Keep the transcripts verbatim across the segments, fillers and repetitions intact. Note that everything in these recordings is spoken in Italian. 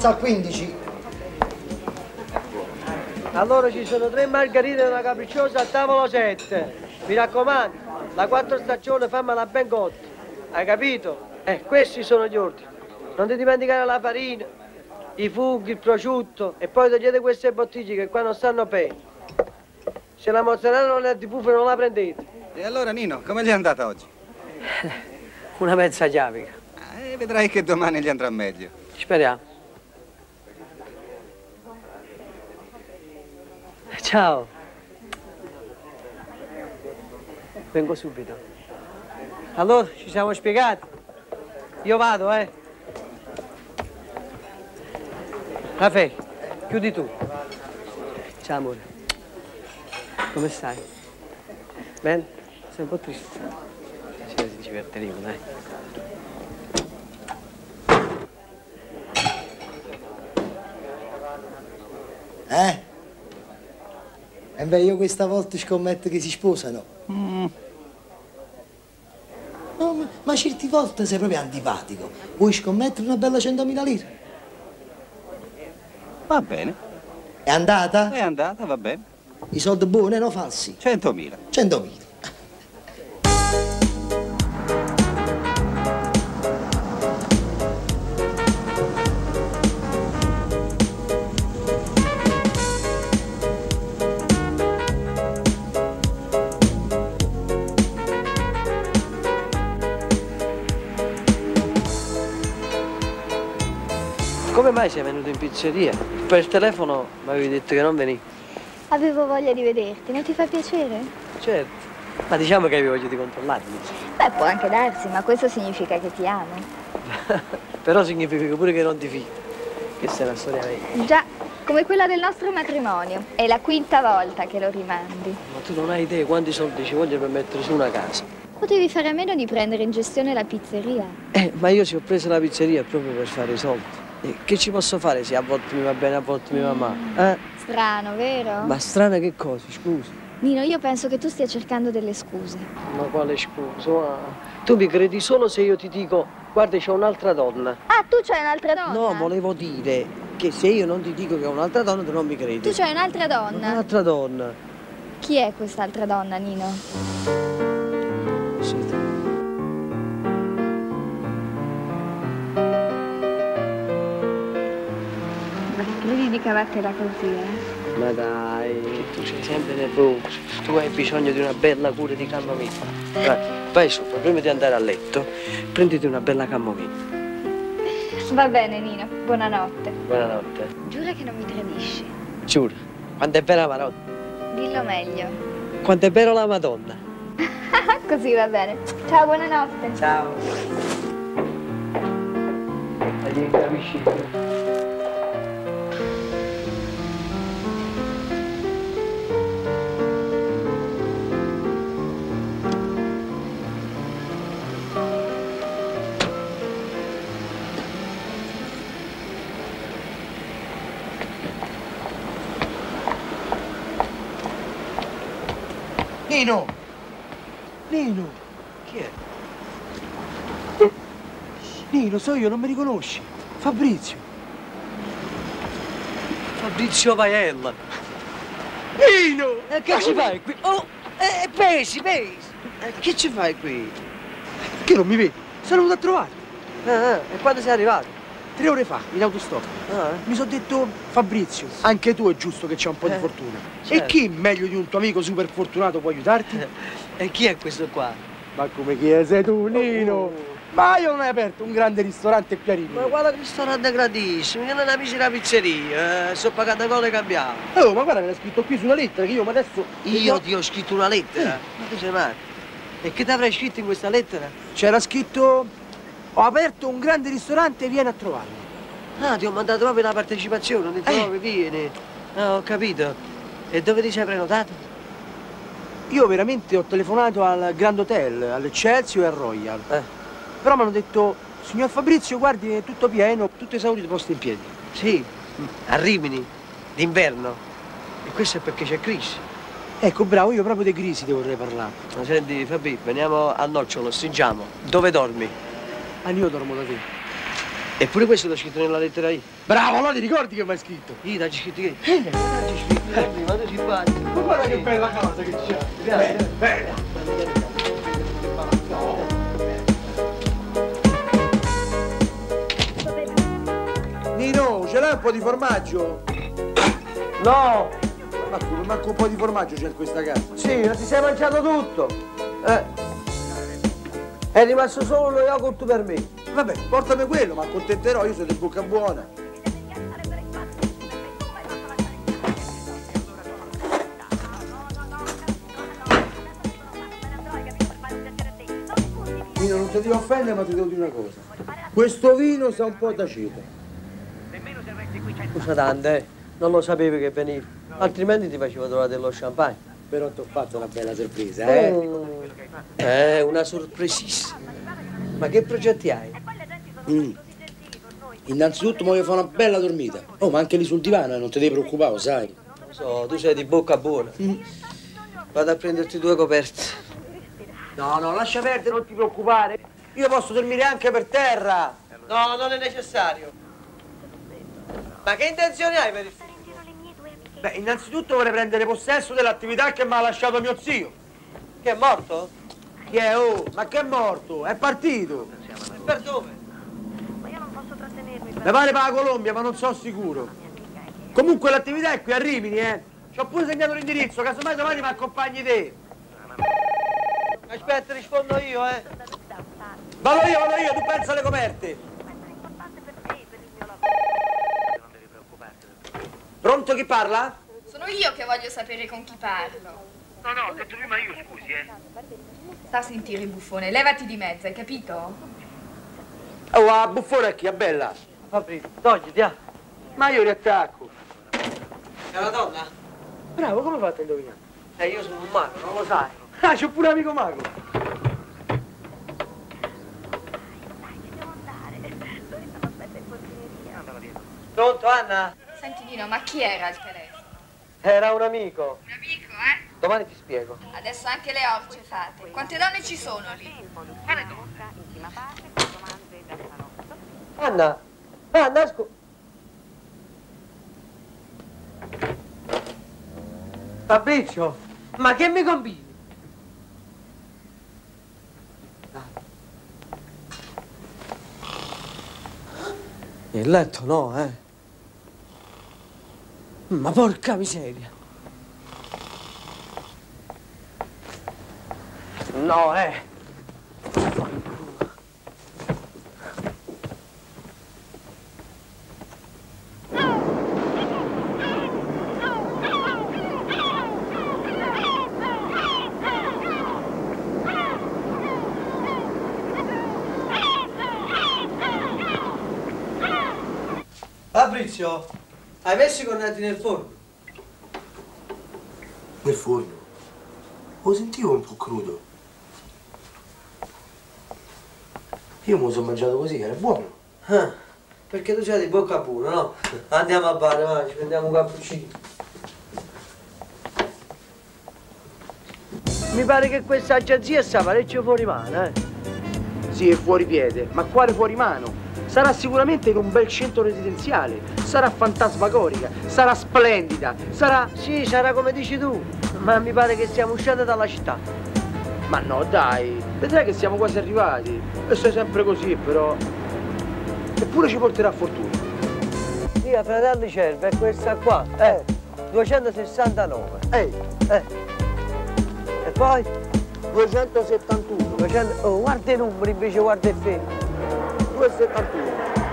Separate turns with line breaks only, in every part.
alza a quindici.
Allora ci sono tre margherite e una capricciosa al tavolo sette. Mi raccomando, la quattro stagione fammela ben cotta. Hai capito? Eh, questi sono gli ordini. Non ti dimenticare la farina, i funghi, il prosciutto e poi togliete queste bottiglie che qua non stanno bene. Se la mozzarella non è di bufalo non la prendete.
E allora Nino, come gli è andata oggi?
Una mezza chiavica.
Eh, vedrai che domani gli andrà meglio.
Speriamo. Ciao. Vengo subito. Allora, ci siamo spiegati? Io vado, eh. Caffè, chiudi tu. Ciao, amore. Come stai? Bene? Sei un po' triste. Sì, si divertiremo, dai.
Eh? E beh, io questa volta scommetto che si sposano.
Mm.
No, ma, ma certe volte sei proprio antipatico. Vuoi scommettere una bella centomila lire?
Va bene.
È andata?
È andata, va bene.
I soldi buoni, no falsi?
Centomila.
Centomila.
Come mai sei venuto in pizzeria? Per telefono mi avevi detto che non venivi.
Avevo voglia di vederti, non ti fa piacere?
Certo. Ma diciamo che avevi voglia di controllarmi.
Beh, può anche darsi, ma questo significa che ti amo.
Però significa pure che non ti fidi. Questa è una storia vecchia.
Già, come quella del nostro matrimonio. È la quinta volta che lo rimandi.
Ma tu non hai idea quanti soldi ci voglio per mettere su una casa.
Potevi fare a meno di prendere in gestione la pizzeria.
Eh, ma io ci ho preso la pizzeria proprio per fare i soldi. E che ci posso fare se a volte mi va bene, a volte mi va male? Eh?
Strano, vero?
Ma strana che cosa, scusi?
Nino, io penso che tu stia cercando delle scuse.
Ma quale scusa? Ma tu mi credi solo se io ti dico, guarda, c'è un'altra donna.
Ah, tu c'hai un'altra donna?
No, volevo dire che se io non ti dico che ho un'altra donna, tu non mi credi.
Tu c'hai un'altra donna?
Un'altra donna.
Chi è quest'altra donna, Nino?
Sì.
Credi di cavartela così, eh?
Ma dai, che tu sei sempre nervoso. Tu hai bisogno di una bella cura di camomilla. Vai, vai su, prima di andare a letto, prenditi una bella camomilla.
Va bene, Nino. Buonanotte.
Buonanotte.
Giura che non mi tradisci.
Giuro. Quanto è vera la Madonna?
Dillo meglio.
Quanto è vera la Madonna?
Così va bene. Ciao, buonanotte.
Ciao. Vedi, capisci?
Nino! Nino!
Chi è?
Nino, so io, non mi riconosci. Fabrizio.
Fabrizio Paella.
Nino!
E che ci fai qui? Oh, eh, pesi, pesi. Eh, che ci fai qui?
Che non mi vedi? Sono venuto a trovarti.
Ah, ah, e quando sei arrivato?
Tre ore fa, in autostop.
Ah, eh?
Mi sono detto, Fabrizio, anche tu è giusto che c'è un po' di
Eh,
fortuna.
certo.
E chi meglio di un tuo amico super fortunato può aiutarti?
E chi è questo qua?
Ma come chi è? Sei tu, Nino?
Oh.
Ma io non hai aperto un grande ristorante qui a
Ma
Rimini.
guarda che ristorante gradissimo, che non amici la pizzeria, eh, sono pagata con le cambiamo.
Oh, ma guarda che l'hai scritto qui sulla lettera che io ma adesso...
Io ti ho scritto una lettera? Ma tu sei matto? E che ti avrei scritto in questa lettera?
C'era scritto, ho aperto un grande ristorante, vieni a trovarmi.
Ah, ti ho mandato proprio la partecipazione, ho detto
Eh.
proprio vieni. Ah, ho capito. E dove ti sei prenotato?
Io veramente ho telefonato al Grand Hotel, all'Excelsior e al Royal.
Eh.
Però mi hanno detto, signor Fabrizio, guardi, è tutto pieno, tutto esaurito, posto in piedi.
Sì, a Rimini, d'inverno. E questo è perché c'è crisi.
Ecco, bravo, io proprio di crisi ti vorrei parlare.
Ma senti, Fabi, veniamo al nocciolo, stringiamo. Dove dormi?
Ah, io dormo da te.
Eppure questo l'ho scritto nella lettera io.
Bravo, allora ti ricordi che mi hai scritto?
Io da scritto che... Eh, da scritto, prima tu ci fai.
Ma guarda che bella casa che c'è. Bella, bella. Nino, ce l'hai un po' di formaggio?
No!
Ma come, manco un po' di formaggio c'è in questa casa?
Sì, non ti sei mangiato tutto. Eh. È rimasto solo lo yogurt per me.
Vabbè, portami quello, ma accontenterò, io sono di bocca buona. Nino, non ti devo offendere, ma ti devo dire una cosa. Questo vino sa un po' d'aceto.
Scusa tante, eh. Non lo sapevi che venivi. Altrimenti ti facevo trovare dello champagne.
Però ti ho fatto una bella sorpresa, eh?
Mm. Eh, una sorpresissima. Ma che progetti hai?
Mm. Innanzitutto mi voglio fare una bella dormita. Oh, ma anche lì sul divano, eh, non ti devi preoccupare, sai?
Lo so, tu sei di bocca buona.
Mm.
Vado a prenderti due coperte.
No, no, lascia perdere, non ti preoccupare. Io posso dormire anche per terra.
No, non è necessario. Ma che intenzioni hai per il futuro?
Beh, innanzitutto vorrei prendere possesso dell'attività che mi ha lasciato mio zio.
Che è morto?
Chi è? Oh, ma che è morto? È partito.
E per dove?
Mi pare per la Colombia, ma non sono sicuro. Comunque l'attività è qui a Rimini, eh. Ci ho pure segnato l'indirizzo, casomai domani mi accompagni te.
Aspetta, rispondo io, eh.
Vado io, vado io, tu pensa alle coperte. Pronto, chi parla?
Sono io che voglio sapere con chi parlo.
No, no, ho detto prima io, scusi, eh.
Sta a sentire, buffone, levati di mezzo, hai capito?
Oh, a buffone è chi? A bella.
Fabrizio, togliti, ah.
Ma io riattacco.
È una donna?
Bravo, come fate a indovinare?
Eh, io sono un mago, non lo sai.
Ah, c'ho pure un amico mago.
Pronto, Anna?
Senti Nino, ma chi era al telefono?
Era un amico.
Un amico, eh?
Domani ti spiego.
Adesso anche le orce fate. Quante donne ci sono lì?
Anna, Anna, scu... Fabrizio, ma che mi combini? Il letto no, eh. Ma porca miseria. No, eh. Fabrizio, hai messo i cornetti nel forno?
Nel forno? Lo sentivo un po' crudo. Io me lo sono mangiato così, era buono.
Ah, perché tu sei di bocca pura, no? Andiamo a bar, vai, ci prendiamo un cappuccino. Mi pare che questa agenzia sta parecchio fuori mano, eh?
Sì, è fuori piede, ma quale fuori mano? Sarà sicuramente in un bel centro residenziale, sarà fantasmagorica, sarà splendida, sarà...
Sì, sarà come dici tu, ma mi pare che siamo usciti dalla città.
Ma no, dai, vedrai che siamo quasi arrivati. E sei sempre così, però... Eppure ci porterà fortuna.
Via Fratelli Cerve è questa qua, eh, duecentosessantanove.
Ehi,
Eh. E poi?
duecentosettantuno,
duecento... Oh, guarda i numeri invece guarda il film.
duecentosettantuno,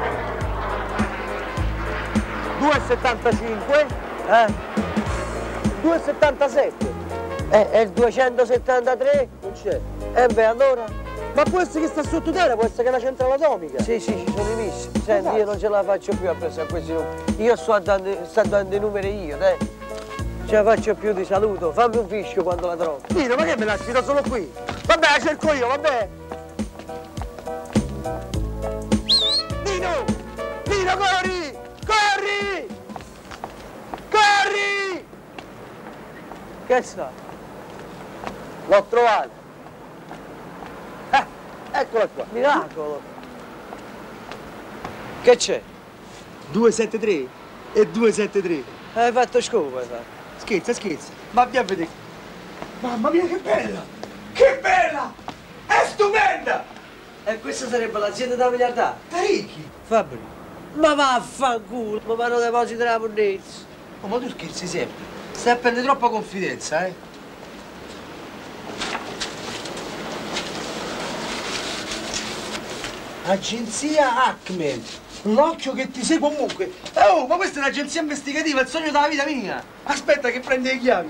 duecentosettantacinque,
Eh?
duecentosettantasette.
Eh, è il duecentosettantatré?
Non c'è.
Eh beh, allora?
Ma può essere che sta sottoterra, può essere che è una centrale atomica.
Sì, sì, ci sono i misti. Senti, io non ce la faccio più a pensare a questi numeri. Io sto dando, sto dando i numeri io, dai. Ce la faccio più, ti saluto. Fammi un fischio quando la trovo.
Nino, ma che me lasci da solo qui? Vabbè, la cerco io, vabbè. Nino! Nino, corri! Corri! Corri!
Che sta?
L'ho trovata. Eh, eccola qua.
Miracolo. Che c'è?
duecentosettantatré e duecentosettantatré.
Hai fatto scopo, hai fatto.
Scherza, scherza. Ma via a vedere. Mamma mia, che bella! Che bella! È stupenda!
E questa sarebbe l'azienda da miliardario.
Parecchi.
Fabri. Ma vaffanculo, mi fanno deposito la monnezza.
Oh, ma tu scherzi sempre. Stai a prendere troppa confidenza, eh? Agenzia Acme. L'occhio che ti segue comunque. Oh, ma questa è un'agenzia investigativa, il sogno della vita mia. Aspetta che prende le chiavi.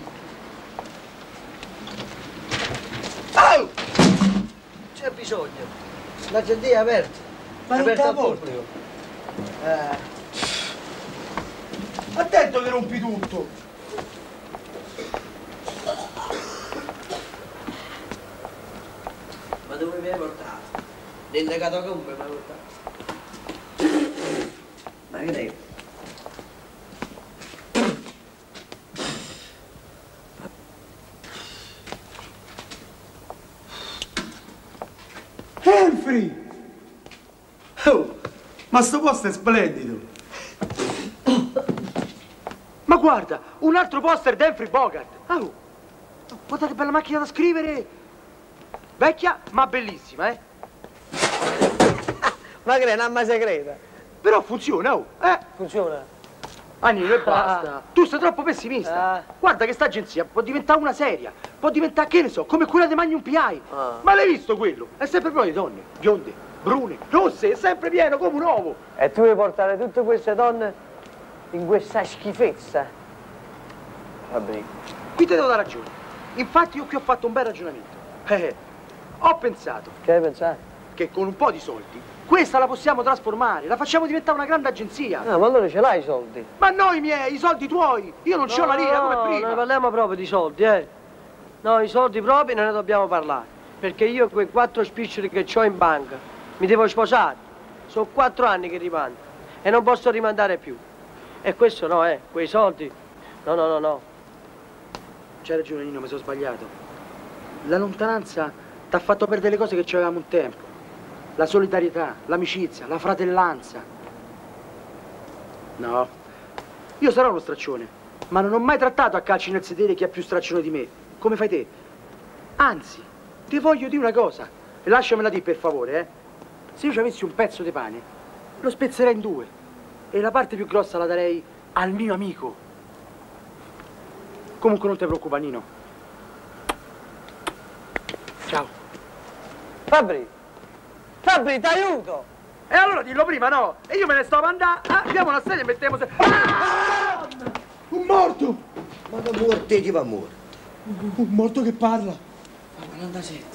Oh!
C'è bisogno. L'agenzia è aperta.
Ma
è
non
aperta
te la
al
porto.
pubblico. Eh.
Attento che rompi tutto.
Ma dove mi hai portato? Nel catacombe mi hai portato. Ma che devi?
Humphrey! Oh, ma sto posto è splendido! Ma guarda, un altro poster di Humphrey Bogart! Oh, guarda che bella macchina da scrivere! Vecchia, ma bellissima, eh?
Ma che è un'arma segreta?
Però funziona, oh! Eh?
Funziona?
Anino, e basta!
Ah.
Tu sei troppo pessimista!
Ah.
Guarda che sta agenzia può diventare una seria! Può diventare, che ne so, come quella di Magnum P I!
Ah.
Ma l'hai visto quello? È sempre pieno di donne, bionde, brune, rosse, è sempre pieno come un uovo!
E tu vuoi portare tutte queste donne in questa schifezza? Fabri.
Qui ti devo dare ragione. Infatti io qui ho fatto un bel ragionamento. Eh, eh, ho pensato
Che hai pensato?
che con un po' di soldi questa la possiamo trasformare, la facciamo diventare una grande agenzia.
Ah, ma allora ce l'hai i soldi?
Ma noi miei, i soldi tuoi, io non c'ho la lira come
No,
prima.
non parliamo proprio di soldi, eh. No, i soldi propri non ne dobbiamo parlare. Perché io quei quattro spiccioli che ho in banca mi devo sposare. Sono quattro anni che rimando e non posso rimandare più. E questo no, eh, quei soldi. No, no, no, no.
C'hai ragione Nino, mi sono sbagliato. La lontananza ti ha fatto perdere le cose che c'avevamo un tempo. La solidarietà, l'amicizia, la fratellanza. No, io sarò uno straccione, ma non ho mai trattato a calci nel sedere chi è più straccione di me, come fai te. Anzi, ti voglio dire una cosa, e lasciamela dire per favore, eh. Se io ci avessi un pezzo di pane, lo spezzerei in due, e la parte più grossa la darei al mio amico. Comunque non ti preoccupare, Nino. Ciao.
Fabri! Fabri, t'aiuto!
E allora dillo prima, no? E io me ne sto a andare, ah, abbiamo una sedia e mettiamo se... Ah! Un morto!
Ma che morte chi va morto?
Un morto che parla.
Ma quarantasette.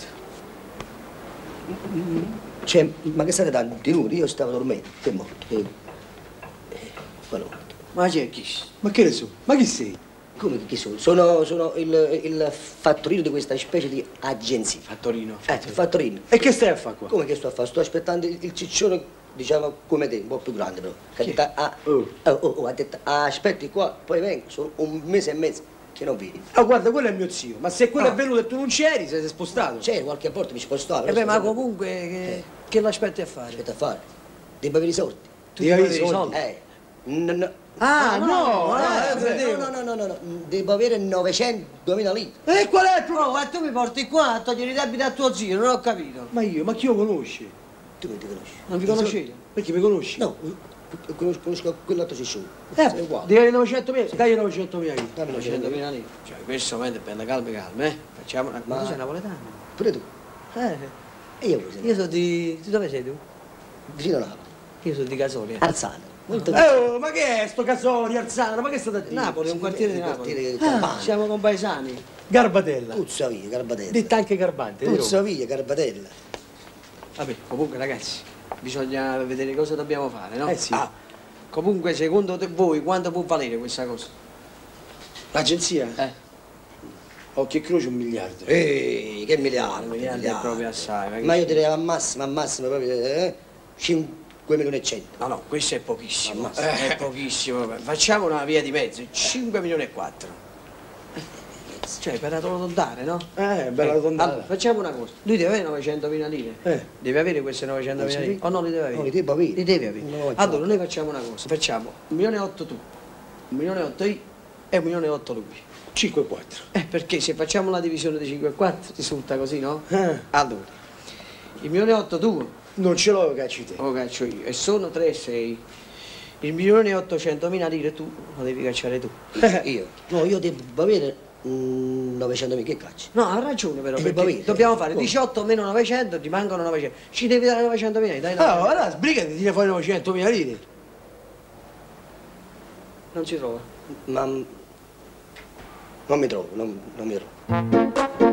Cioè, ma che state dando di nudi? Io stavo dormendo, che è morto. Eh, eh, quello è morto.
Ma c'è chi?
Ma che ne so? Ma chi sei?
Come chi sono? Sono, sono il, il fattorino di questa specie di agenzia.
Fattorino.
Eh, il fattorino.
E che stai a fare qua?
Come che sto a fare? Sto aspettando il, il ciccione, diciamo, come te, un po' più grande però. Che ha
Chi?
detto, ah,
Oh.
oh, oh, oh, ha detto, ah, aspetti qua, poi vengo, sono un mese e mezzo che non vieni.
Ah, guarda, quello è mio zio. Ma se quello
Ah.
è venuto e tu non c'eri, sei spostato.
C'è qualche volta mi spostavo.
E beh,
però
ma
sto-
comunque che, che l'aspetti a fare?
Aspetta a fare. Devo avere i soldi.
Tu
devi avere i
soldi?
Eh. No, no.
Ah, no!
no,
eh,
eh, credevo.
no, no, no, no, no, devo avere novecentomila lire.
E qual è il problema?
Oh, ma tu mi porti qua a togliere i debiti a tuo zio, non ho capito.
Ma io, ma chi lo conosce?
Tu non ti conosci?
Non vi conoscete?
Perché mi conosci?
No, conosco, conosco quell'altro ciccione.
Eh,
Sei uguale.
devi avere novecentomila, dai novecentomila io.
Dammi
novecentomila lire. Cioè, questo momento è bella calma, calma, eh? Facciamo una...
Ma-
Ma tu sei napoletano?
Pure tu.
Eh,
E io pure.
io sono di... di dove sei tu?
Vicino a Napoli.
Io sono di Casoli.
Alzano. Molto
Oh, ma che è sto Casoli, Arzano? Ma che state a dire?
Napoli, è un quartiere di
un
Napoli.
quartiere di
Ah,
Campania.
siamo compaesani.
Garbatella.
Puzza via, Garbatella.
Detta anche Garbante, vero?
Puzza via, Garbatella.
Vabbè, comunque ragazzi, bisogna vedere cosa dobbiamo fare, no?
Eh sì.
Ah, comunque, secondo te, voi, quanto può valere questa cosa?
L'agenzia?
Eh,
Occhio e croce un miliardo.
Ehi, che miliardo.
un miliardo è proprio assai. Ma, che
Ma io
c'è?
direi al massimo, al massimo proprio, eh, cinque milioni e cento.
No, no, questo è pochissimo.
Ammazza.
È pochissimo. Facciamo una via di mezzo, cinque milioni e quattro. Cioè, per arrotondare, no?
Eh, bella
Eh,
tondata.
allora, facciamo una cosa. Lui deve avere novecentomila lire.
Eh.
Deve avere queste novecentomila lire. O non li deve avere?
No, li deve avere.
Li deve avere.
No,
Allora, noi facciamo una cosa. Facciamo un milione e otto tu, un milione e otto io e un milione e otto lui.
cinque e quattro.
Eh, perché se facciamo la divisione di cinque e quattro risulta così, no?
Eh.
Allora, il milione e otto tu,
Non ce l'ho, cacci te.
lo caccio io. E sono tre e sei. Il milione e ottocentomila lire tu lo devi cacciare tu. Io.
No, io devo avere mm, novecentomila, che cacci?
No, ha ragione però,
Eh,
perché
va bene.
dobbiamo fare
Come?
diciotto meno novecento, ti mancano novecento. Ci devi dare novecentomila, dai
Ah,
novecento.
allora sbrigati, tira fuori novecentomila lire.
Non si trova.
Ma non mi trovo, non, non mi trovo.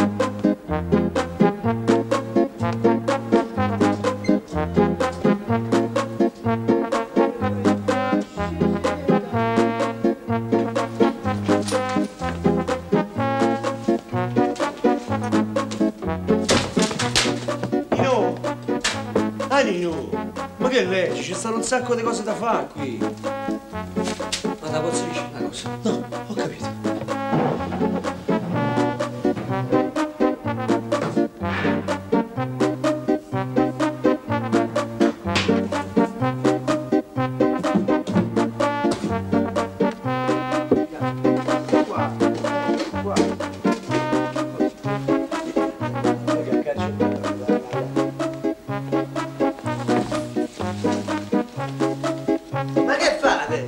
Nino! Ah, Nino! Ma che leggi? Ci stanno un sacco di cose da fare qui.
Ma la posso dire una cosa?
No, ho capito.
Ma che fate?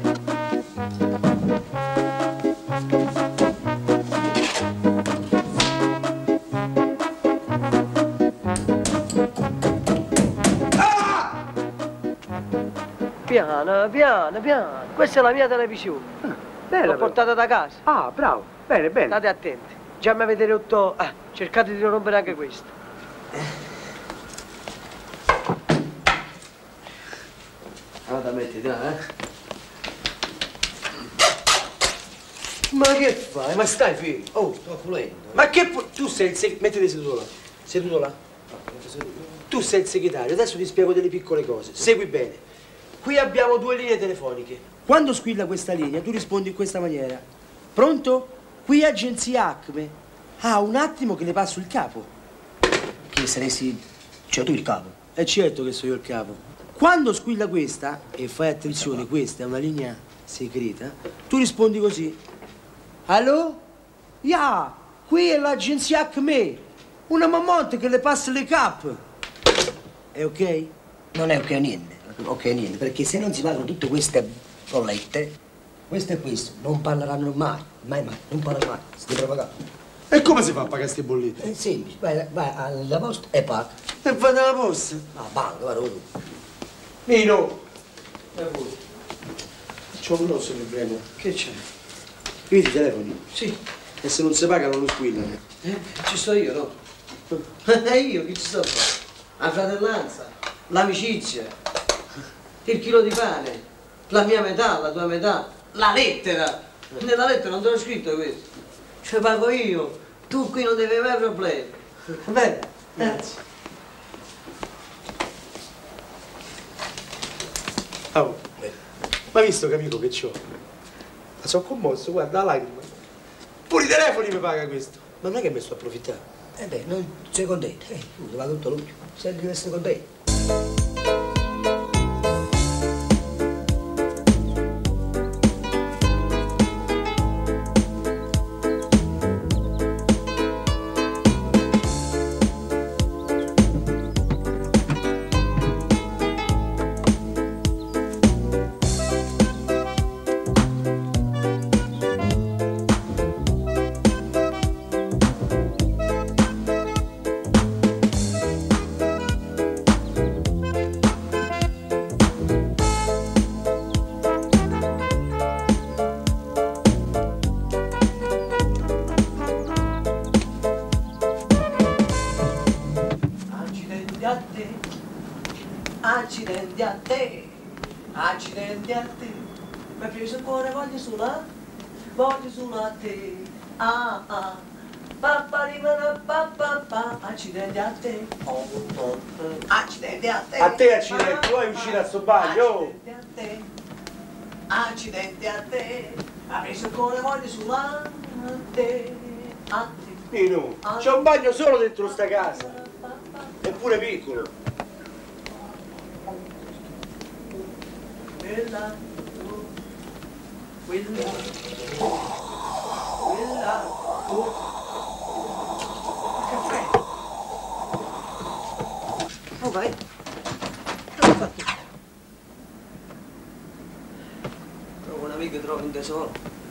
Piano, piano, piano. Questa è la mia televisione.
Bella,
L'ho
però.
portata da casa.
Ah, bravo. Bene, bene.
State attenti. Già mi avete rotto. Ah, cercate di non rompere anche questo.
Allora, mettiti là, eh. Ma che fai? Ma stai figlio? Oh,
Sto pulendo.
ma che pu- tu sei il segretario. Mettiti seduto là. Seduto là. Tu sei il segretario, adesso ti spiego delle piccole cose. Segui bene. Qui abbiamo due linee telefoniche. Quando squilla questa linea, tu rispondi in questa maniera. Pronto? Qui agenzia Acme. Ah, un attimo che le passo il capo.
Che saresti... cioè tu il capo.
È certo che sono io il capo. Quando squilla questa, e fai attenzione, questa è una linea segreta, tu rispondi così. Allo? Ya, qui è l'agenzia Acme. Una mamonte che le passa le cap. È ok?
Non è ok niente. Ok niente, perché se non si pagano tutte queste bollette, questo e questo, non parleranno mai. Mai mai, non parlano mai. Si deve pagare.
E come si fa a pagare queste bollette?
È semplice, vai, vai alla posta e paga.
E vado alla posta.
Ah, banca, guarda tu.
Nino! C'ho un grosso problema.
Che c'è?
Vedi i telefoni?
Sì.
E se non si pagano non squillano.
Eh, ci sto io, no? E io che ci sto a fare? La fratellanza, l'amicizia, il chilo di pane, la mia metà, la tua metà, la lettera. Nella lettera non te l'ho scritto questo. Cioè pago io, tu qui non devi avere problemi. Va bene? Grazie.
Oh, ma visto che amico che c'ho? Ma sono commosso, guarda la lacrima. Pure i telefoni mi paga questo. Ma non è che mi sto approfittando.
Eh beh, non sei contento. Eh, tu ti paga tutto l'ultimo. Se devi essere contento.
Accidenti a te, accidenti a te, accidenti a te. Mi ha preso il cuore, voglio solo a, voglio solo a te. Ah ah, papà rimane papà pa, accidenti a te. Oh, oh, oh. Accidenti a te.
A te accidenti, vuoi uscire a sto bagno? Oh.
Accidenti a te, accidenti a te. Mi ha preso il cuore, voglio solo a te.
Nino, c'è un bagno solo dentro sta casa. Eppure piccolo. Quella. Quella. Quella. Caffè. Oh, vai. Trovo un amico e trovo un tesoro.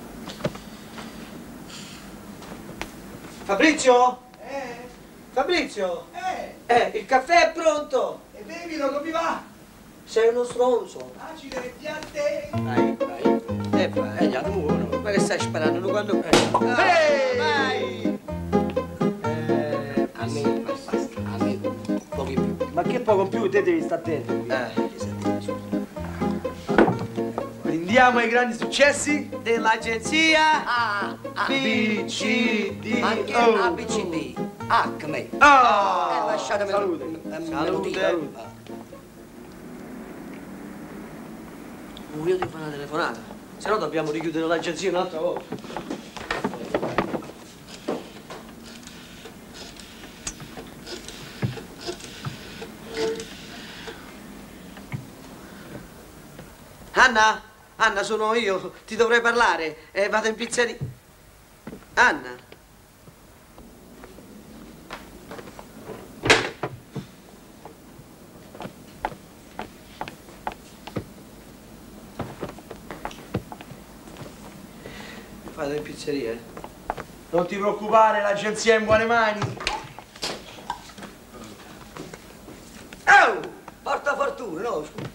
Fabrizio?
Eh?
Fabrizio?
Eh?
Eh, il caffè è pronto!
E bevilo, come va?
Sei uno stronzo!
Accidenti a te!
Vai, vai. E vai, già buono. Ma che stai sparando? Non quando... Eh.
Ehi! Vai!
Eh,
A me basta, a me pochi più.
ma che poco più, te devi stare attento.
Eh, che senti, scusa.
Andiamo ai grandi successi dell'agenzia
A, A,
B, C, D,
ma anche
O.
A, B, C, D. H, me.
Ah!
Eh, lasciatemi...
Salute.
eh, me lo
Salute.
dire.
Salute.
Oh, io ti fare una telefonata, se no dobbiamo richiudere l'agenzia un'altra volta. Anna? Anna, sono io, ti dovrei parlare, eh, vado in pizzeria. Anna? Vado in pizzeria, eh?
Non ti preoccupare, l'agenzia è in buone mani.
Oh! Porta fortuna, no? Scusa.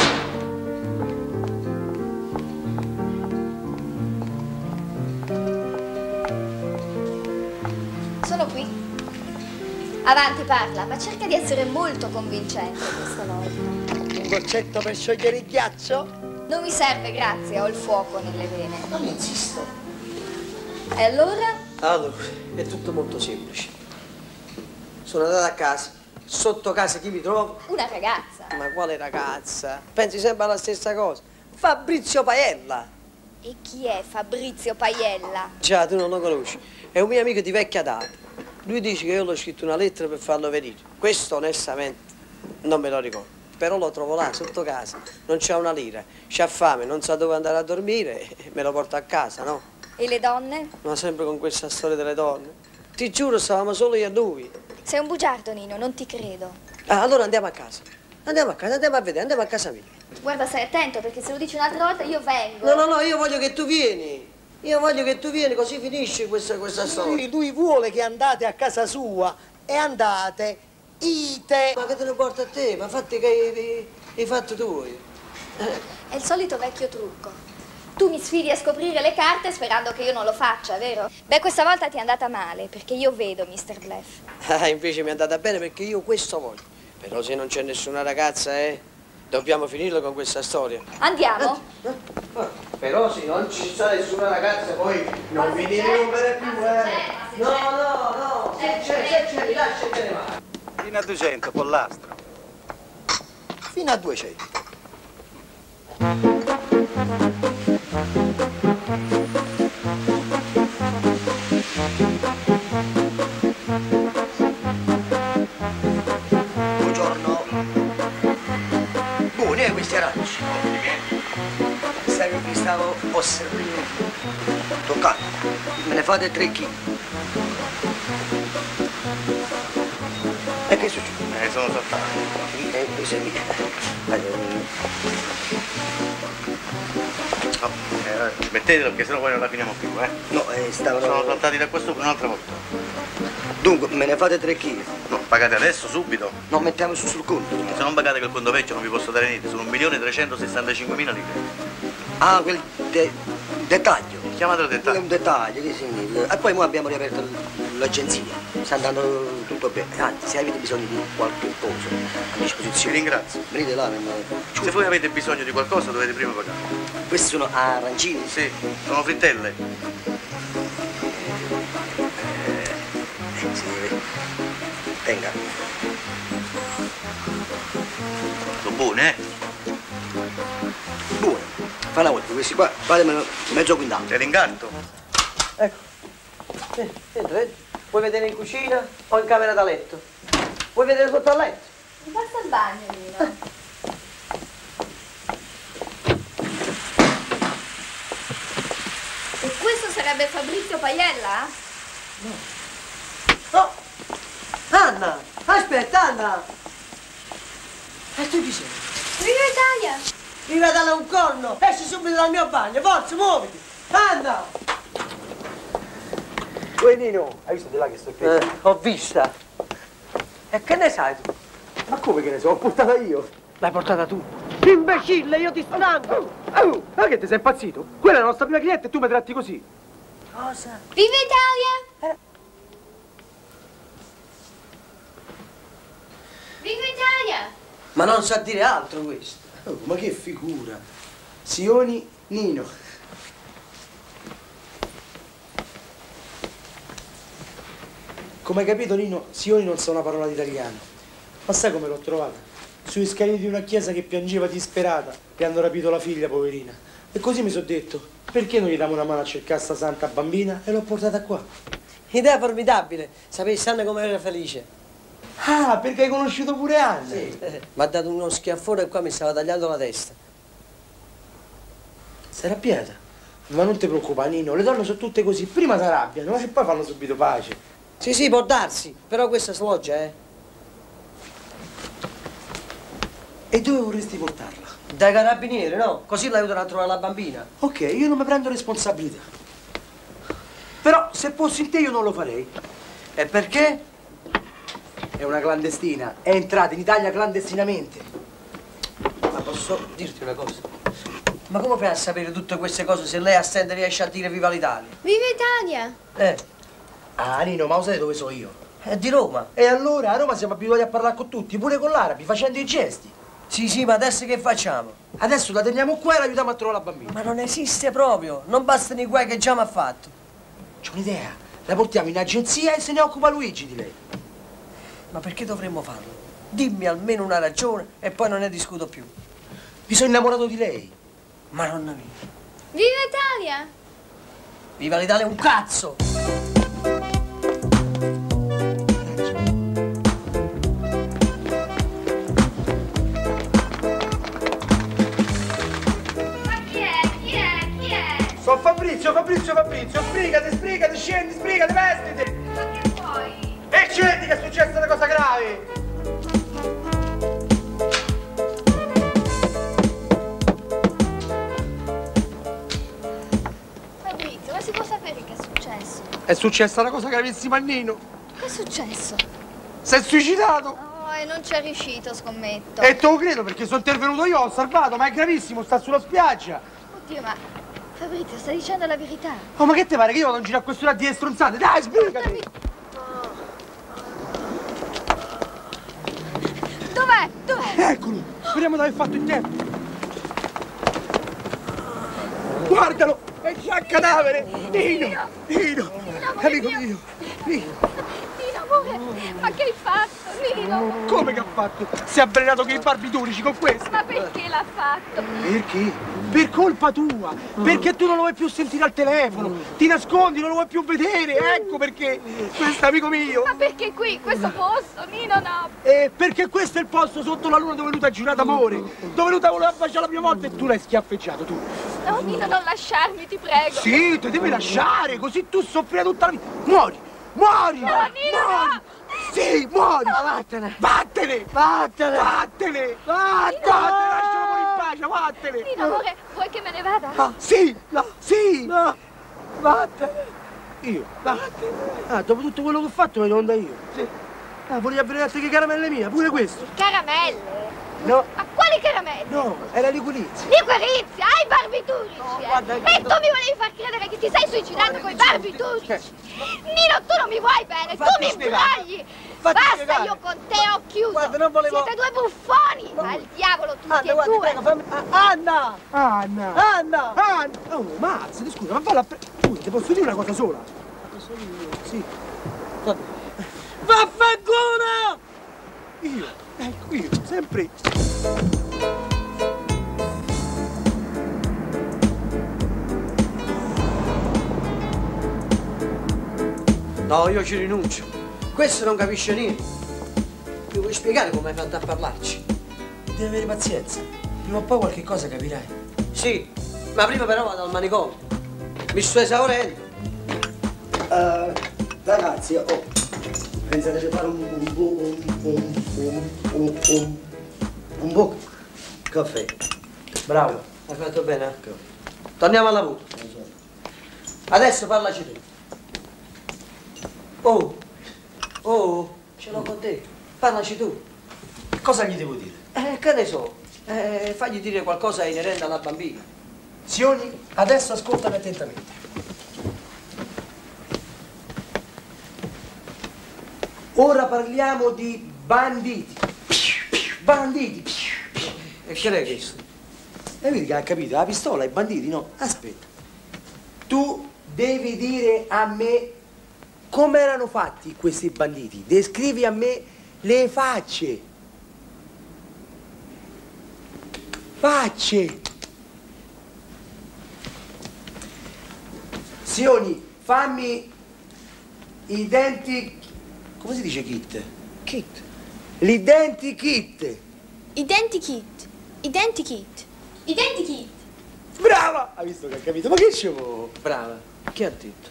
Sono qui. Avanti, parla, ma cerca di essere molto convincente questa volta.
Un goccetto per sciogliere il ghiaccio?
Non mi serve, grazie, ho il fuoco nelle vene.
Non insisto.
E allora?
Allora, è tutto molto semplice. Sono andato a casa. Sotto casa chi mi trovo?
Una ragazza.
Ma quale ragazza? Pensi sempre alla stessa cosa? Fabrizio Paiella.
E chi è Fabrizio Paiella?
Già, tu non lo conosci. È un mio amico di vecchia data. Lui dice che io l'ho scritto una lettera per farlo venire. Questo onestamente non me lo ricordo. Però lo trovo là, sotto casa. Non c'ha una lira. C'ha fame, non sa dove andare a dormire e me lo porta a casa, no?
E le donne?
Ma sempre con questa storia delle donne. Ti giuro, stavamo solo io e lui.
Sei un bugiardo, Nino, non ti credo.
Ah, allora andiamo a casa. Andiamo a casa, andiamo a vedere, andiamo a casa mia.
Guarda, stai attento, perché se lo dici un'altra volta io vengo.
No, no, no, io voglio che tu vieni. Io voglio che tu vieni, così finisce questa, questa storia.
Lui, lui vuole che andate a casa sua e andate, ite.
Ma che te ne porta a te? Ma fatti che hai, hai fatto tu.
È il solito vecchio trucco. Tu mi sfidi a scoprire le carte sperando che io non lo faccia, vero? Beh, questa volta ti è andata male, perché io vedo, mister Bluff.
Ah, invece mi è andata bene perché io questo voglio. Però se non c'è nessuna ragazza, eh, dobbiamo finirla con questa storia.
Andiamo?
Ah, però se non ci sta nessuna ragazza poi non vi ne rompere più, eh. No, no, no, se c'è, se c'è, mi lascia e te ne vai.
Fino a duecento, pollastro.
Fino a duecento.
Buongiorno. Buoni, eh, questi aranci. Sai che vi stavo osservando. Toccate. Me ne fate tre chili. E che succede?
Eh, sono saltati.
Eh, questo è mio.
No, eh, smettetelo perché sennò poi non la finiamo più, eh.
No, eh, stavano...
Sono saltati da questo per un'altra volta.
Dunque, me ne fate tre chili.
No, pagate adesso, subito.
Non mettiamo su sul conto.
Se non pagate quel conto vecchio non vi posso dare niente, sono un milione trecentosessantacinquemila lire.
Ah, quel de- dettaglio.
Chiamatelo
Quello è
dettaglio.
un dettaglio, che significa? E poi noi abbiamo riaperto l'agenzia. Sta andando tutto bene. Anzi, se avete bisogno di qualche cosa a
Ti
disposizione.
ringrazio.
Venite là, venite.
Se voi avete bisogno di qualcosa dovete prima pagare.
Questi sono arancini.
Sì, sono frittelle.
Eh, sì, venga.
Sono buone, eh?
Buono. Fa una volta, questi qua, fatemelo mezzo quintale.
Te l'incarto.
Ecco. Eh, eh. Eh? Vuoi vedere in cucina o in camera da letto? Vuoi vedere sotto al letto?
Basta al bagno, Nino. E questo sarebbe Fabrizio Paiella?
No! Anna! Aspetta, Anna! E tu chi sei?
Viva Italia!
Viva dalle un corno! Esci subito dal mio bagno! Forza, muoviti! Anna!
Uè Nino, hai visto di là che sto qui?
Eh, ho vista. E che ne sai tu?
Ma come che ne so? L'ho portata io.
L'hai portata tu? Imbecille, io ti strango!
Oh, ma che ti sei impazzito? Quella è la nostra prima cliente e tu mi tratti così.
Cosa?
Viva Italia! Viva Italia!
Ma non sa dire altro questo.
Oh, ma che figura. Sioni Nino. Come hai capito, Nino, Sioni non sa una parola di italiano. Ma sai come l'ho trovata? Sui scalini di una chiesa che piangeva disperata e hanno rapito la figlia, poverina. E così mi sono detto, perché non gli diamo una mano a cercare sta santa bambina e l'ho portata qua.
Idea formidabile. Sapessi Anna come era felice.
Ah, perché hai conosciuto pure Anna?
Sì. Eh, mi ha dato uno schiaffone e qua mi stava tagliando la testa.
Sei arrabbiata? Ma non ti preoccupare, Nino, le donne sono tutte così. Prima si arrabbiano e poi fanno subito pace.
Sì, sì, può darsi, però questa sloggia, eh.
E dove vorresti portarla?
Dai carabinieri, no? Così l'aiutano a trovare la bambina.
Ok, io non mi prendo responsabilità. Però, se fossi in te, io non lo farei.
E perché?
È una clandestina. È entrata in Italia clandestinamente.
Ma posso dirti una cosa? Ma come fai a sapere tutte queste cose se lei a stento riesce a dire viva l'Italia?
Viva Italia!
Eh,
Ah, Nino, ma lo sai dove sono io?
è di Roma.
E allora, a Roma siamo abituati a parlare con tutti, pure con l'arabi, facendo i gesti.
Sì, sì, ma adesso che facciamo?
Adesso la teniamo qua e la aiutiamo a trovare la bambina.
Ma non esiste proprio. Non bastano i guai che già mi ha fatto.
C'ho un'idea. La portiamo in agenzia e se ne occupa Luigi di lei.
Ma perché dovremmo farlo? Dimmi almeno una ragione e poi non ne discuto più.
Mi sono innamorato di lei.
Madonna mia.
Viva Italia!
Viva l'Italia un cazzo!
Sono Fabrizio, Fabrizio, Fabrizio, sbrigati, sbrigati, scendi, sbrigati, vestiti!
Ma che vuoi?
E accidenti che è successa una cosa grave!
Fabrizio, ma si può sapere che è successo?
È successa una cosa gravissima a Nino.
Che è successo?
Si è suicidato!
Oh, e non ci è riuscito, scommetto.
E te lo credo perché sono intervenuto io, ho salvato, ma è gravissimo, sta sulla spiaggia!
Oddio, ma Fabrizio, stai dicendo la verità?
Oh, ma che te pare che io vado in giro a quest'ora a dire stronzate? Dai, sbrigati!
Dov'è? Dov'è?
Eccolo! Speriamo di aver fatto in tempo! Guardalo! È già il cadavere! Nino! Nino! Amico mio! Nino!
Nino, amore, ma che hai fatto, Nino?
Come che ha fatto? Si è avvelenato con i barbiturici con questo!
Ma perché l'ha fatto?
Perché? Per colpa tua! Perché tu non lo vuoi più sentire al telefono! Ti nascondi, non lo vuoi più vedere! Ecco perché! Questo è amico mio!
Ma perché qui, in questo posto? Nino, no!
E perché questo è il posto sotto la luna dove è venuta a giurare amore! Dove è venuta a voler baciare la prima volta e tu l'hai schiaffeggiato, tu!
No, Nino, non lasciarmi, ti prego!
Sì, ti devi lasciare, così tu soffrirai tutta la vita! Muori! Muori!
No, Nino,
muori!
no!
Sì, muori!
No, vattene!
Vattene!
Vattene!
Vattene! Vattene! Lascialo morire in pace, vattene!
Nino, amore, vuoi che me ne vada?
Ah, sì!
No!
Sì!
No! Vattene!
Io? Vattene! Ah, dopo tutto quello che ho fatto me ne onda io?
Sì.
Ah, volevi avvelenarti che caramelle mia, pure questo?
Caramelle?
No,
Ma quali caramelle?
no, era liquilizia.
Liquorizia, hai i barbiturici,
No,
eh?
guarda,
E
guarda.
tu mi volevi far credere che ti stai suicidando con i barbiturici? Nino, tu non mi vuoi bene, tu
Fatti
mi
spiegare.
imbragli!
Fatti
Basta,
spiegare.
io con te ho chiuso!
Guarda, non volevo-
Siete due buffoni! Al diavolo tutti
Anna,
e
guarda,
due!
prego, fammi... Ah, Anna!
Anna!
Anna!
Anna! Oh, mazzati, scusa, ma falla... Scusa, ti posso dire una cosa sola? Sì.
Vaffanculo!
Io, ecco io, sempre.
No, io ci rinuncio. Questo non capisce niente. Mi vuoi spiegare come hai fatto a parlarci?
Devi avere pazienza. Prima o poi qualche cosa capirai.
Sì, ma prima però vado al manicomio. Mi sto esaurendo.
Uh, ragazzi, oh, pensate di fare un un un un un un un un buco caffè.
Bravo, hai fatto bene. Ecco. Torniamo al lavoro. Adesso parlaci tu. Oh, oh, ce l'ho con te. Parlaci tu.
Cosa gli devo dire?
Eh, che ne so. Eh, fagli dire qualcosa inerente alla bambina.
Sioni, adesso ascoltami attentamente. Ora parliamo di banditi. Banditi.
E che è questo?
E vedi che ha capito? La pistola, i banditi, no? Aspetta. Tu devi dire a me come erano fatti questi banditi. Descrivi a me le facce. Facce. Sioni, fammi i denti... Come si dice kit?
Kit.
L'identikit.
Identikit. Identikit. Identikit.
Brava! Hai visto che ha capito? Ma che ci vuoi?
Brava. Che ha detto?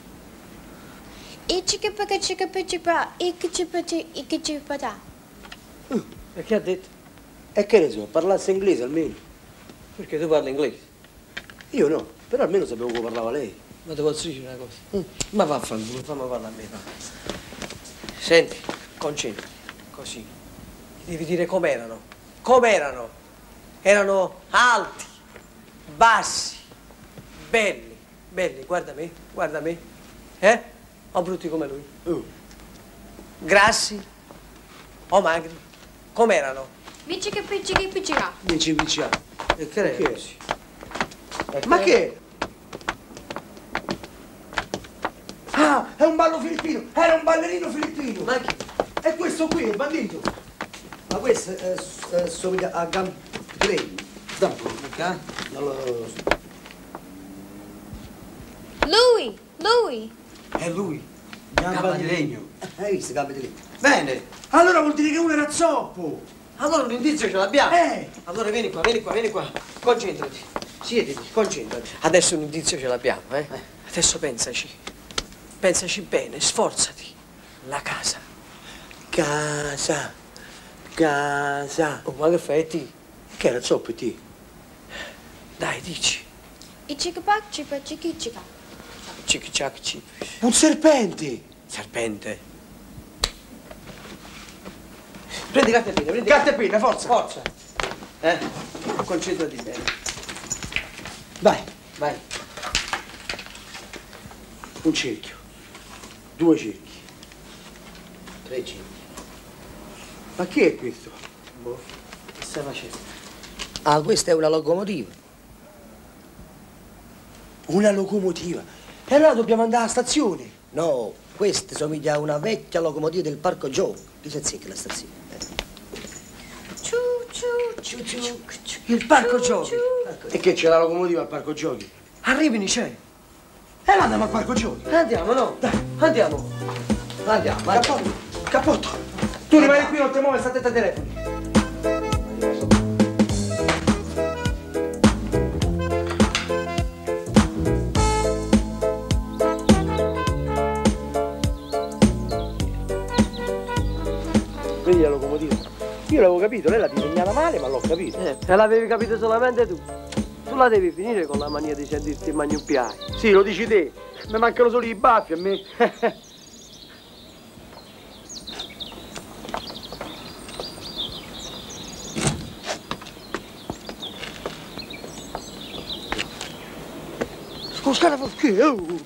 Icicapacicapacicapa, icicipati, icicipata.
E che ha detto?
E che ne so, parlasse inglese almeno.
Perché tu parli inglese?
Io no, però almeno sapevo come parlava lei.
Ma ti posso dire una cosa? Mm. Ma vaffanculo, fammi parlare a me, va. Senti, concentrati, così. Devi dire com'erano. Com'erano? Erano alti, bassi, belli, belli, guarda me, guarda me. Eh? O brutti come lui?
Uh.
Grassi o magri? Com'erano?
Bicicapicicapicicà.
Dieci picciati.
E che è
Che?
così?
Ma che? Ah, è un ballo filippino! Era un ballerino filippino!
Ma chi?
E questo qui è il bandito!
Ma questo è, è, somiglia a Gamplay.
Stampo.
Mica?
Non lo...
Lui, lui.
È lui! Gamba di legno!
Hai visto, gambe di legno?
Bene,
Allora vuol dire che uno era zoppo!
allora un indizio ce l'abbiamo.
Eh!
Allora vieni qua, vieni qua, vieni qua. Concentrati. Siediti, concentrati. Adesso un indizio ce l'abbiamo, eh? Adesso pensaci. Pensaci bene, sforzati. La casa.
Casa! Casa!
Oh, ma che fai, ti?
Che era zoppo, ti?
Dai, dici.
Icicapacicapacicicà.
Cic ciac cic.
Un serpente!
Serpente. Prendi carta e penna, prendi
Carta e penna, forza!
Forza. Eh? Concentrati bene.
Vai!
Vai.
Un cerchio. Due cerchi.
Tre cerchi.
Ma che è questo?
Boh. Che stai facendo?
Ah, questa è una locomotiva.
Una locomotiva. E allora dobbiamo andare alla stazione.
No, questa somiglia a una vecchia locomotiva del parco giochi. Di Sezzacca la stazione.
Ciu, ciu, ciu, ciu, ciu.
Il parco giochi.
E che c'è la locomotiva al parco giochi?
Arrivini c'è.
E là andiamo al parco giochi.
Andiamo, no?
Dai.
Andiamo. Andiamo, vai.
Cappotto! Cappotto! Tu rimani qui, non ti muovi, state ai telefoni. Vedi la locomotiva? Io l'avevo capito, lei l'ha disegnata male, ma l'ho capito.
Eh, e l'avevi capito solamente tu. Tu la devi finire con la mania di sentirti magnuppiare.
Sì, lo dici te. Mi mancano solo i baffi a me. Scusa, perché? Oh.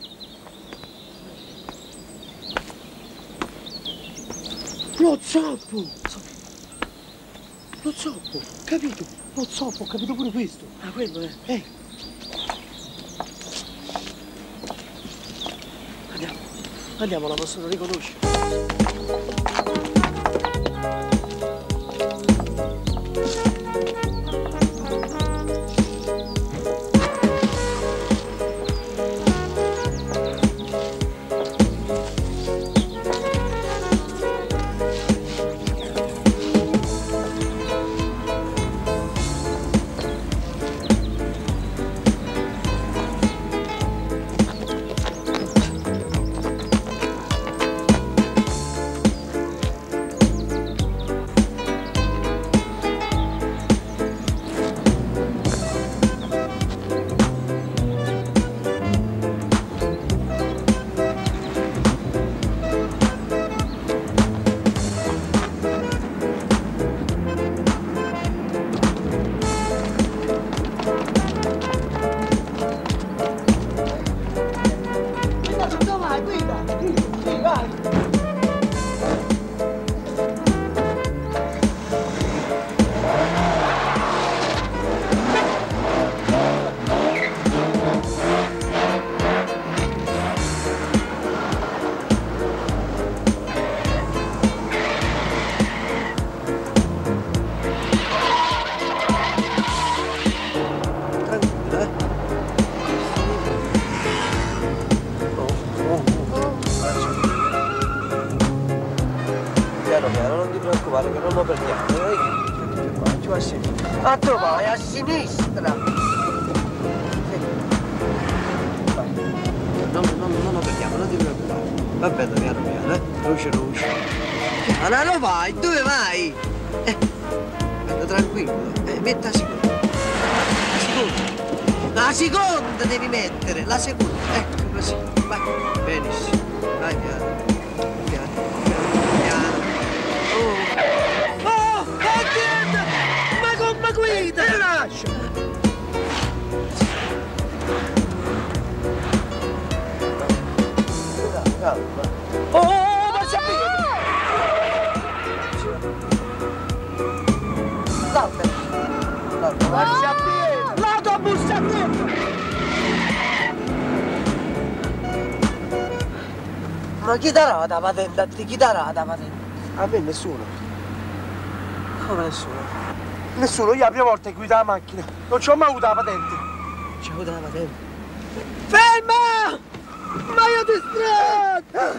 Lo zoppo! Lo zoppo, capito? Lo zoppo, ho capito pure questo.
Ah, quello è.
Eh.
Andiamo. Andiamo, la possono riconoscere. Ci va a sinistra. A dove vai? A sinistra.
Non, non, non lo perdiamo, non ti preoccupare. Va bene, piano piano, eh? Luce, luce. Ma dove vai? Dove vai? Eh, guarda, tranquillo. Eh, metta la seconda. La seconda. La seconda devi mettere, la seconda. Ecco, così. Vai. Benissimo. Vai piano. Piano, piano, piano. Oh! Oh! Attenta! Ma come guida? Te lascia!
Calma. Oh, oh, oh, marciapiede! Salve. Salve. Marciapiede! L'autobus sta dentro! Ma chi darà la patente a te? Chi darà la patente?
A me nessuno. Come nessuno? Nessuno, io la prima volta che guido la macchina non ci ho mai avuto la patente.
C'è avuto la patente.
Ferma! Ma io ti stretto!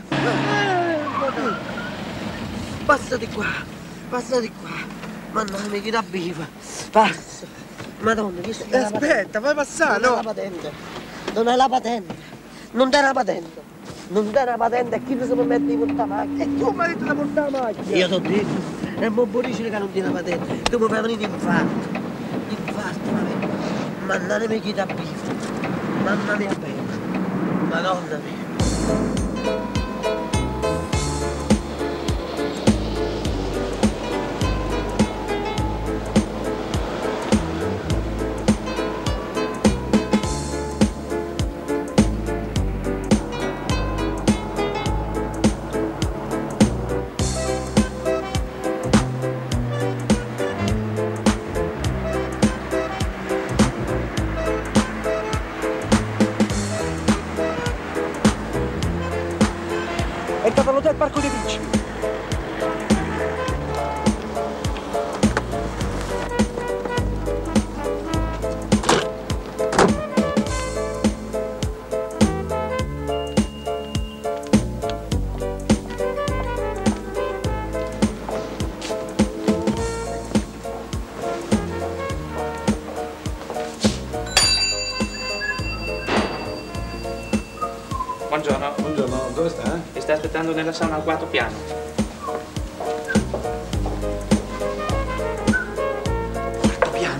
Passa di qua, passa di qua. Mannami chi da biva. Passa. Madonna, che si
eh, aspetta, fai passare,
non
no?
è la patente. Non è la patente. Non dà la patente. Non dà la patente, e chi ti si permette di portare la macchina?
E tu mi hai detto di portare la macchina?
Io ti ho detto, è un buonissimo che non tiene la patente. Tu mi fai venire infarto. Infarto, ma mannami chi da biva. Mamma mia bella. Madonna mia.
È entrato all'hotel Parco dei Principi.
Buongiorno.
Buongiorno, dove sta?
Vi sta aspettando nella sauna al quarto piano.
Quarto piano.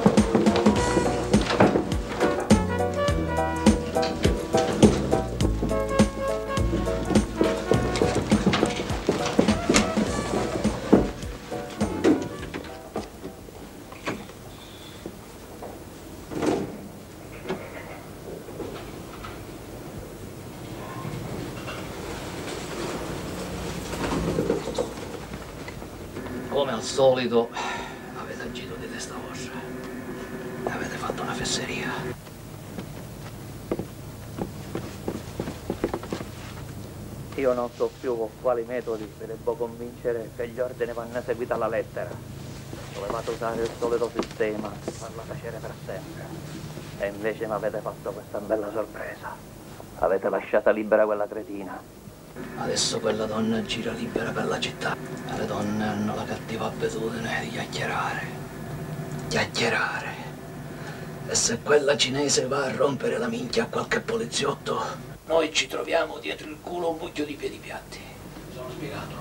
Come al solito avete agito di testa vostra e avete fatto una fesseria.
Io non so più con quali metodi vi devo convincere che gli ordini vanno eseguiti alla lettera. Dovevate usare il solito sistema, farla tacere per sempre. E invece mi avete fatto questa bella sorpresa. Avete lasciata libera quella cretina.
Adesso quella donna gira libera per la città. E le donne hanno la cattiva abitudine di chiacchierare. Chiacchierare. E se quella cinese va a rompere la minchia a qualche poliziotto, noi ci troviamo dietro il culo un mucchio di piedi piatti. Mi sono spiegato?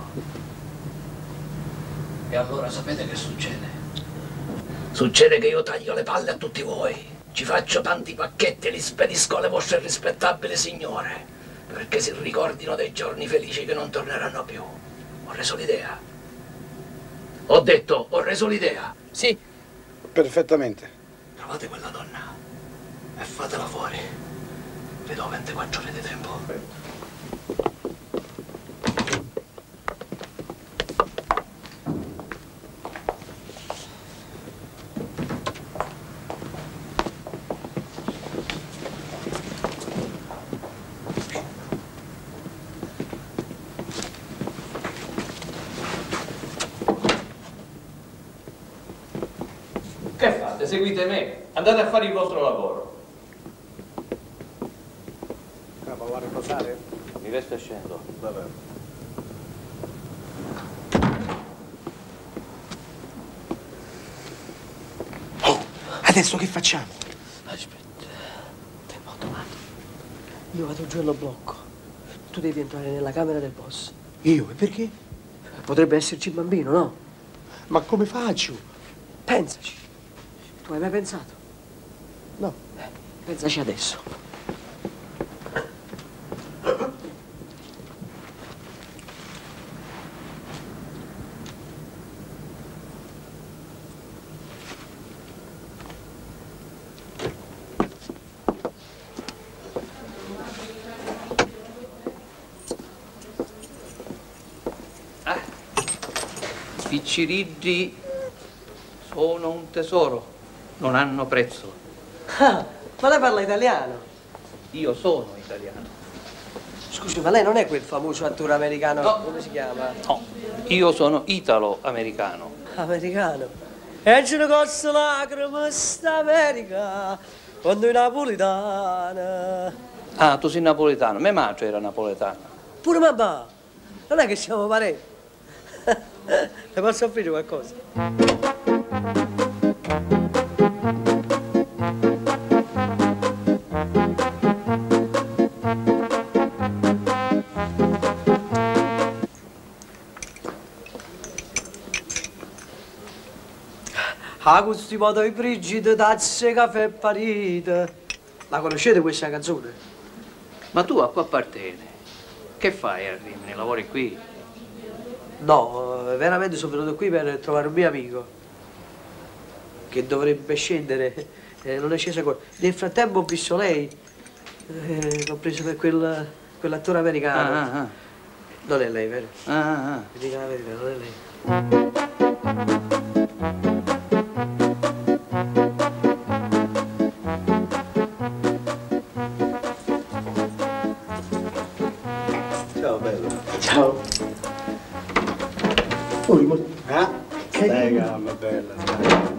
E allora sapete che succede? Succede che io taglio le palle a tutti voi. Ci faccio tanti pacchetti e li spedisco alle vostre rispettabili signore, perché si ricordino dei giorni felici che non torneranno più. Ho reso l'idea. Ho detto, ho reso l'idea.
Sì. Perfettamente.
Trovate quella donna e fatela fuori. Vi do ventiquattro ore di tempo.
Che fate? Seguite me. Andate a fare il vostro lavoro.
Capo, va a riposare?
Mi vesto e scendo.
Va bene.
Adesso che facciamo?
Aspetta. Ho trovato. Io vado giù allo blocco. Tu devi entrare nella camera del boss.
Io? E perché?
Potrebbe esserci il bambino, no?
Ma come faccio?
Pensaci. Tu hai mai pensato?
No.
Eh, pensaci adesso.
I ciriddi sono un tesoro, non hanno prezzo.
Ah, ma lei parla italiano?
Io sono italiano.
Scusi, ma lei non è quel famoso attore americano?
No.
Come si chiama?
No, io sono italo-americano.
Americano? E ce ne costa lacrime sta America, quando è napoletana.
Ah, tu sei napoletano, mia madre era napoletana.
Pure mamma, non è che siamo parenti. Le posso offrire qualcosa? A questi motori frigidi, tazze, caffè e parite. La conoscete questa canzone?
Ma tu a qua appartieni? Che fai a Rimini? Lavori qui?
No, veramente sono venuto qui per trovare un mio amico che dovrebbe scendere, eh, non è sceso ancora. Nel frattempo ho visto lei, eh, l'ho preso per quel, quell'attore americano.
Ah, ah, ah.
Non è lei, vero?
Ah, ah, ah.
Mi dica la verità, non è lei.
Ciao bello.
Ciao.
Ah, dai gamma bella, dai.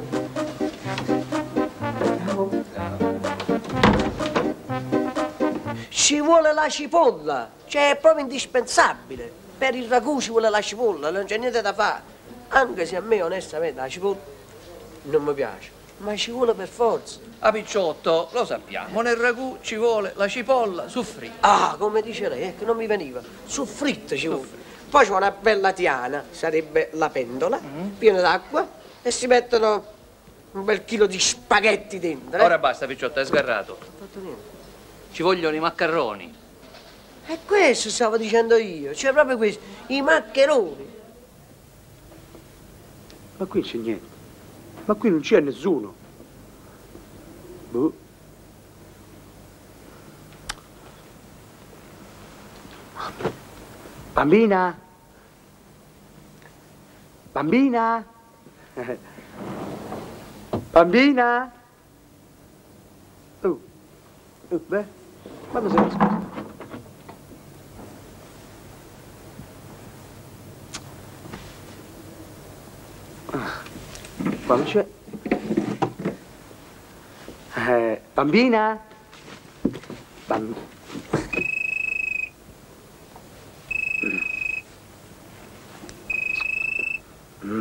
Ci vuole la cipolla, cioè è proprio indispensabile. Per il ragù ci vuole la cipolla, non c'è niente da fare. Anche se a me onestamente la cipolla non mi piace, ma ci vuole per forza.
A Picciotto, lo sappiamo, nel ragù ci vuole la cipolla soffritta.
Ah, come dice lei, è che non mi veniva. Soffritta ci vuole. Poi c'è una bella tiana, sarebbe la pentola, mm. piena d'acqua, e si mettono un bel chilo di spaghetti dentro. Eh?
Ora basta, Picciotto, è sgarrato.
Non ho fatto niente.
Ci vogliono i maccheroni.
E questo stavo dicendo io, cioè proprio questo, i maccheroni.
Ma qui c'è niente. Ma qui non c'è nessuno. Boh. Bambina? Bambina? Bambina? Oh, oh beh, quando sei scusa? Qua non c'è. Eh, bambina? Bambina? Mm.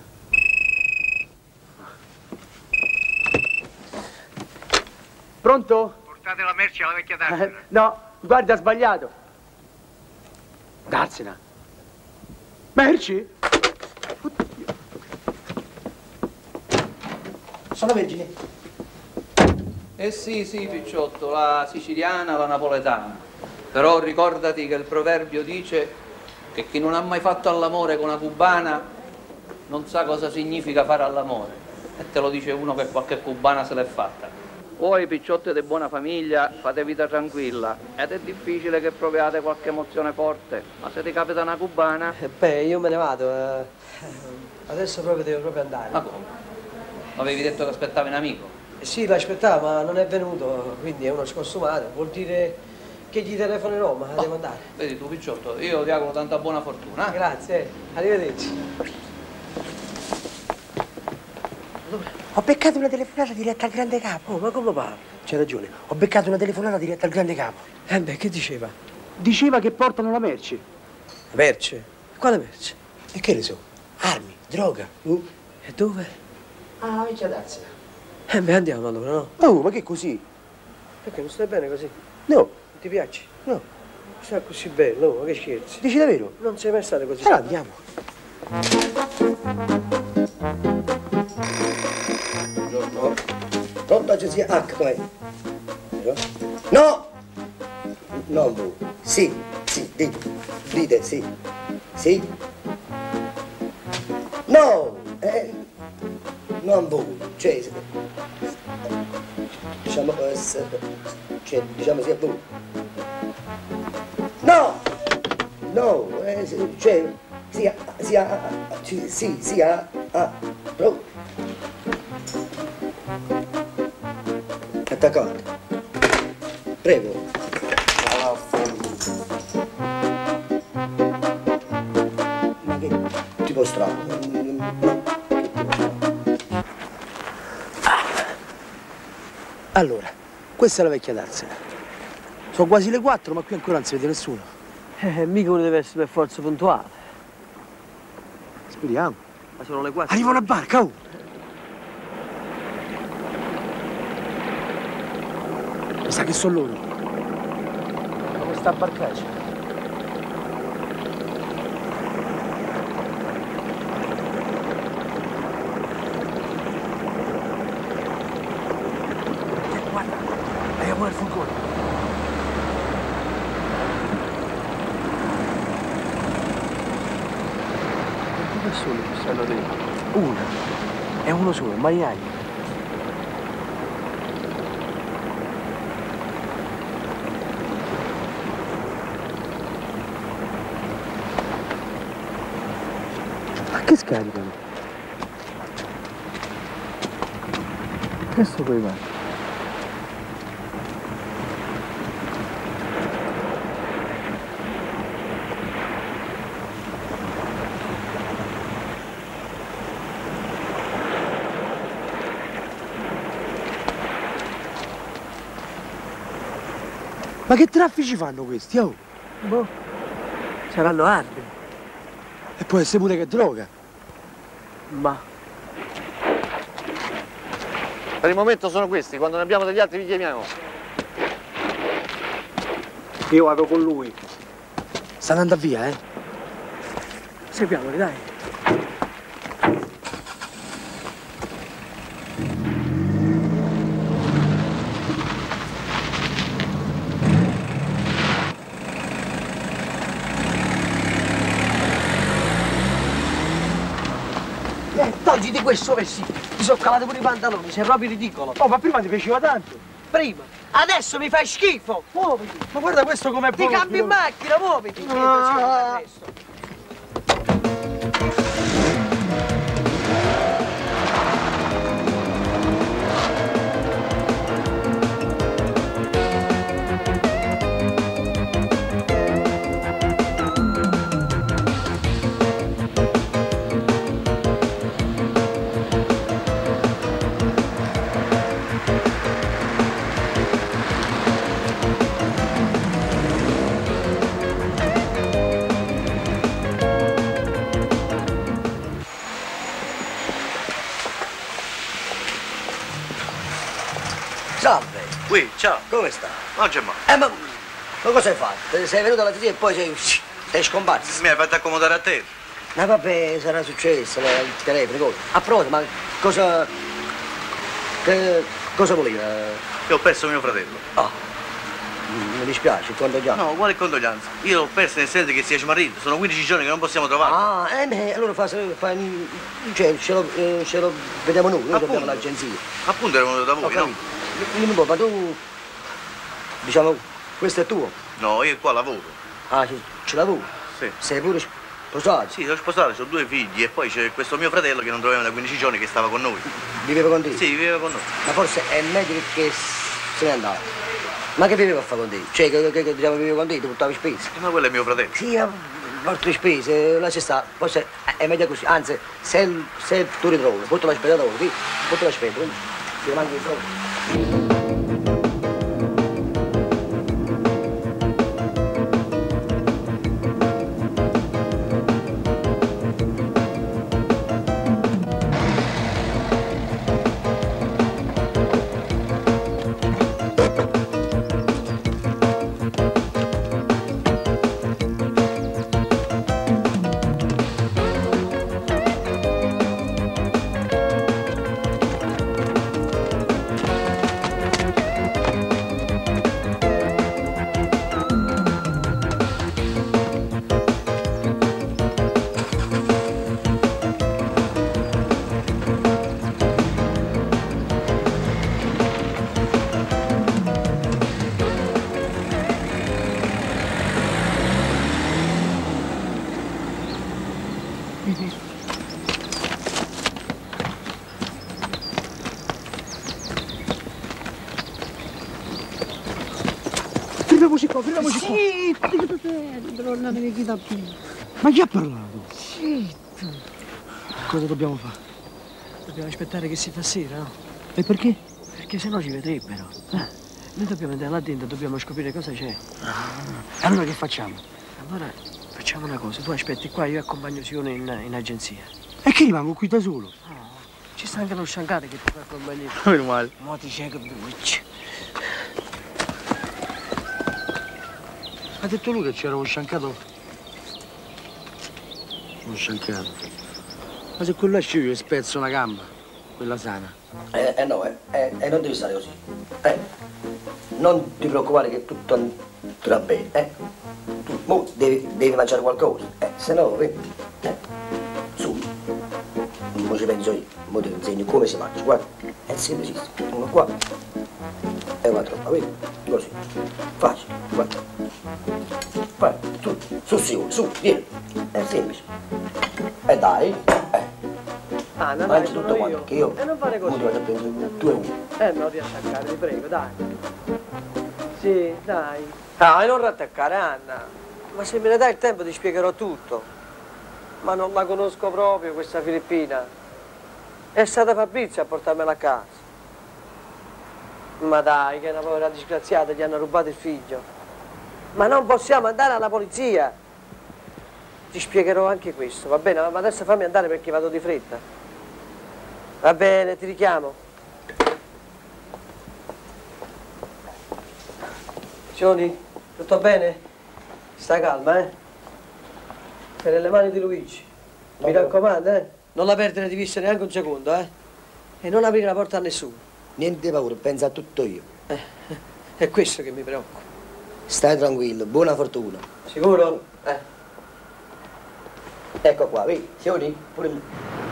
Pronto?
Portate la merce alla vecchia Darsena.
Eh, no, guarda, ha sbagliato. Darsena. Merci?
Sono vergine.
Eh sì, sì, Picciotto, la siciliana, la napoletana. Però ricordati che il proverbio dice che chi non ha mai fatto all'amore con una cubana non sa cosa significa fare all'amore. E te lo dice uno che qualche cubana se l'è fatta. Voi, Picciotti di buona famiglia, fate vita tranquilla. Ed è difficile che proviate qualche emozione forte. Ma se ti capita una cubana...
Eh beh, io me ne vado. Eh. Adesso proprio devo proprio andare.
Ma come? Avevi detto che aspettavi un amico?
Eh sì, l'aspettavo, ma non è venuto, quindi è uno scostumato. Vuol dire che gli telefonerò, ma
oh,
devo andare.
Vedi tu, Picciotto, io ti auguro tanta buona fortuna. Eh?
Grazie, arrivederci.
Ho beccato una telefonata diretta al grande capo.
Oh, ma come va?
C'hai ragione, ho beccato una telefonata diretta al grande capo.
Eh beh, che diceva?
Diceva che portano la merce.
La merce? Quale merce?
E che ne so? Armi, droga. Uh.
E dove?
Ah, vecchia Darsena.
Eh beh, andiamo allora, no?
Oh, ma che così?
Perché non stai bene così?
No.
Non ti piace?
No.
Sta così bello, ma che scherzi?
Dici davvero?
Non sei mai stato così.
Allora andiamo.
Buongiorno. Pronto, agenzia H, vai. No! No, bu. Sì, sì, dite. Dite, sì. Sì. No! Eh, non bu. Cioè, diciamo, eh, cioè, diciamo sia bu. No! No, eh, cioè, sia, sia, sì, sì, sia, ah, pro. Attaccante. Prego. Ma che tipo strano? No.
Allora, questa è la vecchia darsena. Sono quasi le quattro, ma qui ancora non si vede nessuno.
Eh, mica uno deve essere per forza puntuale.
Speriamo.
Ma sono le quattro.
Arriva una barca, oh! Mi sa che sono loro.
Come sta a barcaccia?
Eh, guarda, andiamo al furgone. Quante persone ci stanno dentro? Una. È uno solo, un marinaio. Che scaricano? Questo poi va. Ma che traffici fanno questi, oh?
Boh, saranno armi.
E può essere pure che droga.
Ma...
Per il momento sono questi, quando ne abbiamo degli altri vi chiamiamo.
Io vado con lui.
Sta andando via, eh?
Seguiamoli, dai.
Togliti questo vestito, ti sono calati pure i pantaloni, sei proprio ridicolo.
Oh, ma prima ti piaceva tanto.
Prima, adesso mi fai schifo, muoviti.
Ma guarda questo com'è
Ti cambi in macchina, muoviti.
Ah.
Salve.
Qui, ciao.
Come sta?
Non c'è mai.
Eh, ma, ma cosa hai fatto? Sei venuto alla zia e poi sei, sei scomparso?
Mi hai fatto accomodare a te.
Ma vabbè, sarà successo, le- il telefono, cosa? A proposito, ma cosa... Che, cosa voleva?
Io ho perso mio fratello.
Ah, mi dispiace, quando già...
No, quale condoglianza? Io l'ho perso nel senso che si è smarrito. Sono quindici giorni che non possiamo trovarlo.
Ah, eh, beh, allora fa, fa, cioè, ce lo, eh, ce lo vediamo noi, noi
Appunto.
abbiamo l'agenzia.
Appunto era venuto da voi,
Ho
no?
capito. Dimmi un po', ma tu, diciamo, questo è tuo?
No, io qua lavoro.
Ah, ce, ce lavori?
Sì.
Sei pure sposato?
Sì, sono sposato, ho due figli e poi c'è questo mio fratello che non trovavamo da quindici giorni che stava con noi.
Viveva con te?
Sì, viveva con noi.
Ma forse è meglio che se n'è andato. Ma che viveva a fare con te? Cioè, che, che, che diciamo, viveva con te, ti portavi spese?
Eh, ma quello è mio fratello.
Sì, ma porti spese, là ci sta, forse è meglio così. Anzi, se, se tu ritrovi, porta la spesa da ora, sì? Porta la spesa, ti mangi i soldi.
Finiamoci qua, finiamoci qua.
Sì, non ne chi da più.
Ma chi ha parlato?
Sì.
Cosa dobbiamo fare?
Dobbiamo aspettare che si fa sera, no?
E perché?
Perché sennò ci vedrebbero.
Eh.
Noi dobbiamo andare là dentro, dobbiamo scoprire cosa c'è.
Ah. Allora che facciamo?
Allora facciamo una cosa, tu aspetti qua, io accompagno Sione in, in agenzia.
E che rimango qui da solo?
No, ci sta anche lo sciancate che ti fa accompagnare.
Meno male.
Mo ti c'è che bucci.
Ha detto lui che c'era uno sciancato? Uno sciancato. Ma se quello esce io gli spezzo una gamba, quella sana.
Eh, eh no, eh, eh, eh, non devi stare così. Eh, non ti preoccupare che tutto andrà bene, eh. Tu mo devi, devi mangiare qualcosa, eh, se no, vedi, eh. Su, mo ci penso io, mo ti insegno come si mangia, guarda, è semplicissimo. Uno qua e l'altro qua, vedi? Così. Facile, guarda. Vai, su, su, su, su, vieni. È semplice. E dai, eh.
Ah, non
mangi
sono
tutto
io.
quanto, che io
E non fare così.
mo ti vado a prendere due e uno.
Eh, non ti attaccare, ti prego, dai. Sì, dai. Ah, e non rattaccare, Anna. Ma se me ne dai il tempo ti spiegherò tutto. Ma non la conosco proprio, questa Filippina. È stata Fabrizio a portarmela a casa. Ma dai, che è una povera disgraziata, gli hanno rubato il figlio. Ma non possiamo andare alla polizia. Ti spiegherò anche questo, va bene? Ma adesso fammi andare perché vado di fretta. Va bene, ti richiamo. Sioni, tutto bene? Sta calma, eh? Sei nelle mani di Luigi. Mi raccomando, eh? Non la perdere di vista neanche un secondo, eh? E non aprire la porta a nessuno.
Niente paura, pensa a tutto io.
Eh, è questo che mi preoccupa.
Stai tranquillo, buona fortuna.
Sicuro? Eh.
Ecco qua, vedi, Sioni, pure lì.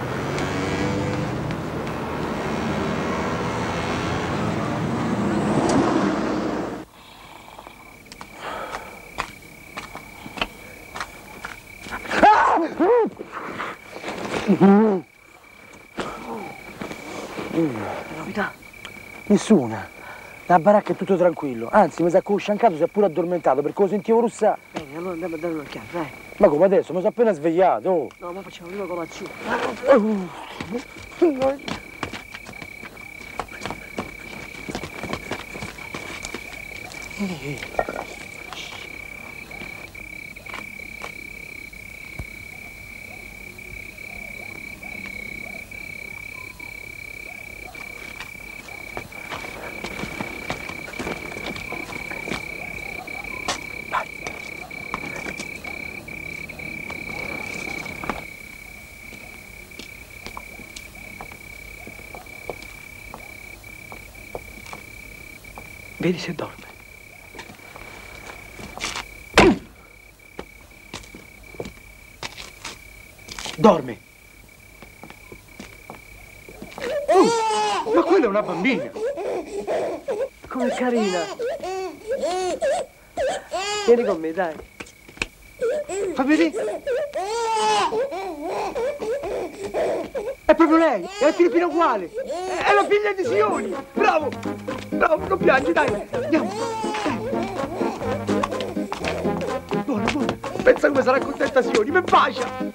Novità? Nessuna. La baracca è tutto tranquillo. Anzi, mi sa che lo sciancato si è pure addormentato perché lo sentivo russare.
Bene, allora andiamo a dare un'occhiata, dai.
Ma come adesso? Mi sono appena svegliato. Oh.
No, ma facciamo prima colazione. Vedi se dorme.
Dorme. Oh, ma quella è una bambina.
Com'è carina. Vieni con me, dai.
Fa vedere. È proprio lei, è la Filippina uguale. È la figlia di Sioni. Bravo. Bravo, non piangi, dai. Andiamo. Dai. Buona, buona. Pensa come sarà contenta Sioni, mi bacia.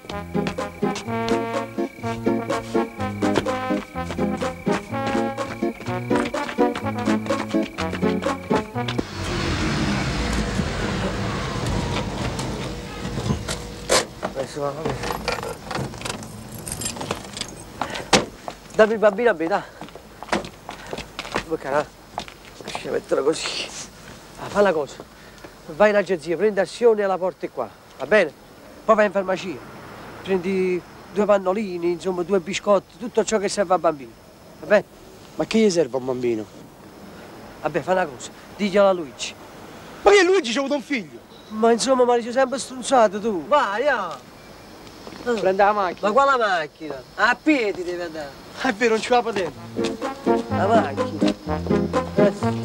Dammi il bambino a me, dai. Come cara? Lascia metterlo così. Ah, fa una cosa. Vai in agenzia, prendi azione alla porta qua, va bene? Poi vai in farmacia. Prendi due pannolini, insomma, due biscotti, tutto ciò che serve al bambino. Va bene?
Ma che gli serve a un bambino?
Vabbè, fa una cosa. Diglielo a Luigi.
Ma che Luigi c'ha avuto un figlio?
Ma insomma, ma sei sempre strunzato tu. Vai, ah.
Prendi la macchina.
Ma quale macchina? A piedi devi andare.
È vero, non ci va patente.
La macchina. Eh.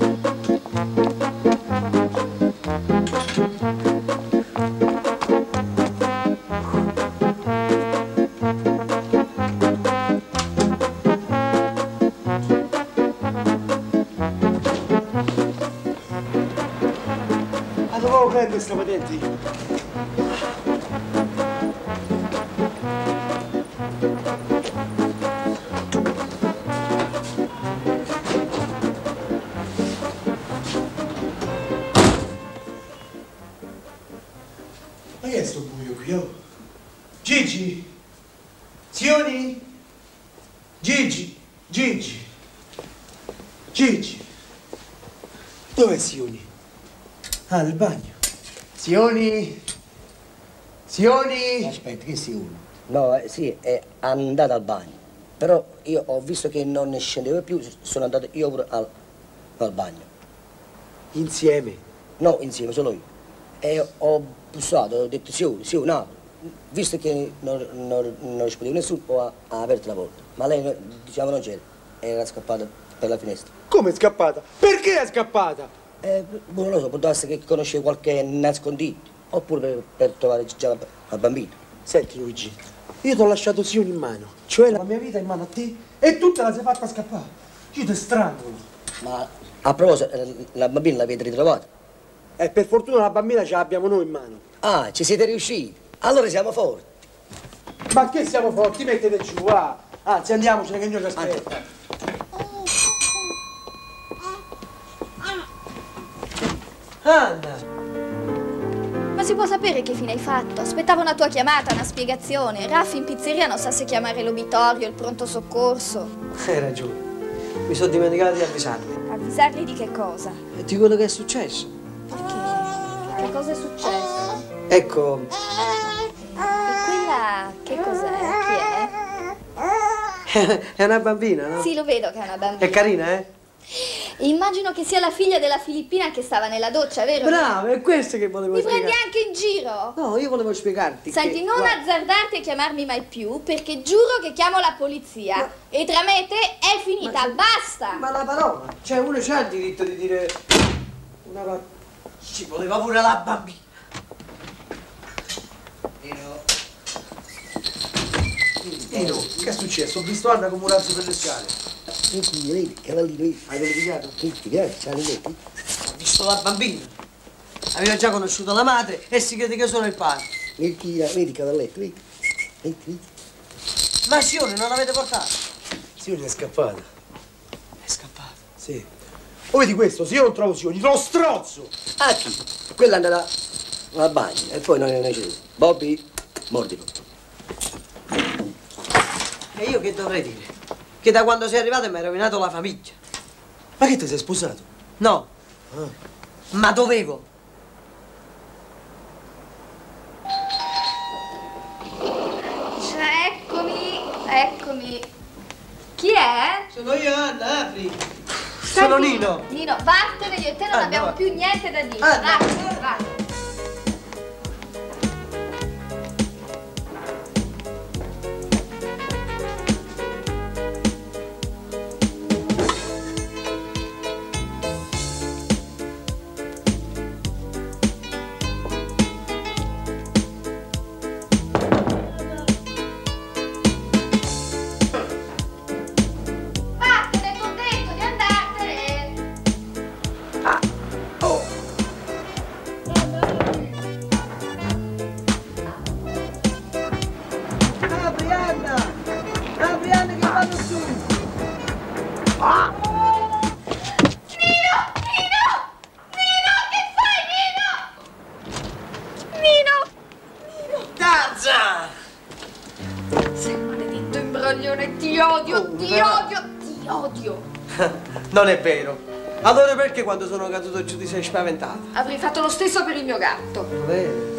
prende sta patente? Ma che è sto buio qui, oh? Gigi? Sioni? Gigi? Gigi? Gigi? Dov'è Sioni? Ah, nel bagno. Sioni? Sioni?
Aspetta, che Sioni? No, eh, sì, è andata al bagno. Però io ho visto che non ne scendeva più, sono andato io pure al, al bagno.
Insieme?
No, insieme, solo io. E ho bussato, ho detto Sioni, Sioni, no. Visto che non, non, non rispondeva nessuno, ho, ho aperto la porta. Ma lei, diciamo, non c'era. Era scappata per la finestra.
Come è scappata? Perché è scappata?
Eh, non lo so, può essere che conosce qualche nascondiglio. Oppure per, per trovare già la, la bambina.
Senti Luigi, io ti ho lasciato Sioni in mano. Cioè la mia vita in mano a te e tu te la sei fatta scappare. Io ti strangolo.
Ma a proposito, la bambina l'avete ritrovata?
E per fortuna la bambina ce l'abbiamo noi in mano.
Ah, ci siete riusciti? Allora siamo forti.
Ma che siamo forti? Mettete giù, va. Anzi, andiamocene che il mio ci aspetta.
Anna!
Ma si può sapere che fine hai fatto? Aspettavo una tua chiamata, una spiegazione. Raffi in pizzeria non sa se chiamare l'obitorio, il pronto soccorso.
Hai ragione. Mi sono dimenticato di avvisarli.
Avvisarli di che cosa?
Di quello che è successo.
Perché? Che cosa è successo?
Ecco.
E quella che cos'è? Chi è?
È una bambina, no?
Sì, lo vedo che è una bambina.
È carina, eh?
Immagino che sia la figlia della Filippina che stava nella doccia, vero?
Bravo, è questo che volevo
Mi
spiegare.
prendi anche in giro?
No, io volevo spiegarti.
Senti,
che...
non
guarda.
azzardarti a chiamarmi mai più, perché giuro che chiamo la polizia. Ma... E tra me e te è finita,
ma...
basta!
Ma la parola, cioè uno c'ha il diritto di dire una parola. Ci voleva pure la bambina.
Dino. Dino, che è successo? Ho visto Anna come un razzo per le scale.
Vedi, vedi, cavallino, vedi.
Hai verificato?
Tutti, grazie, c'ha le metti.
Ho visto la bambina. Aveva già conosciuto la madre e si crede che sono il padre.
Vedi, vedi, cavalletto, vedi. Vedi, vedi.
Ma Sione non l'avete portato?
Sioni è scappata.
È scappata.
Sì. Oh, vedi questo? Se io non trovo Sioni, lo strozzo!
Ah, chi? Quella è andata al bagno e poi non ne c'è. Bobby, mordilo.
E io che dovrei dire? Che da quando sei arrivato mi hai rovinato la famiglia.
Ma che ti sei sposato?
No.
Ah.
Ma dovevo.
Cioè, eccomi, eccomi. Chi è?
Sono io, Anna, apri.
Senti,
Sono Nino.
Nino, vattene, io e te non
Anna,
abbiamo
va.
più niente da dire.
Anna.
Vai, vai. Vattene, t'ho detto di andartene.
Apri, Anna. Apri, Anna, che vado su.
Nino! Nino! Nino, che fai, Nino? Nino!
Tarzan!
Sei un maledetto imbroglione, ti odio, ti odio, ti odio.
Non è vero. Allora perché quando sono caduto giù ti sei spaventata?
Avrei fatto lo stesso per il mio gatto.
Bene.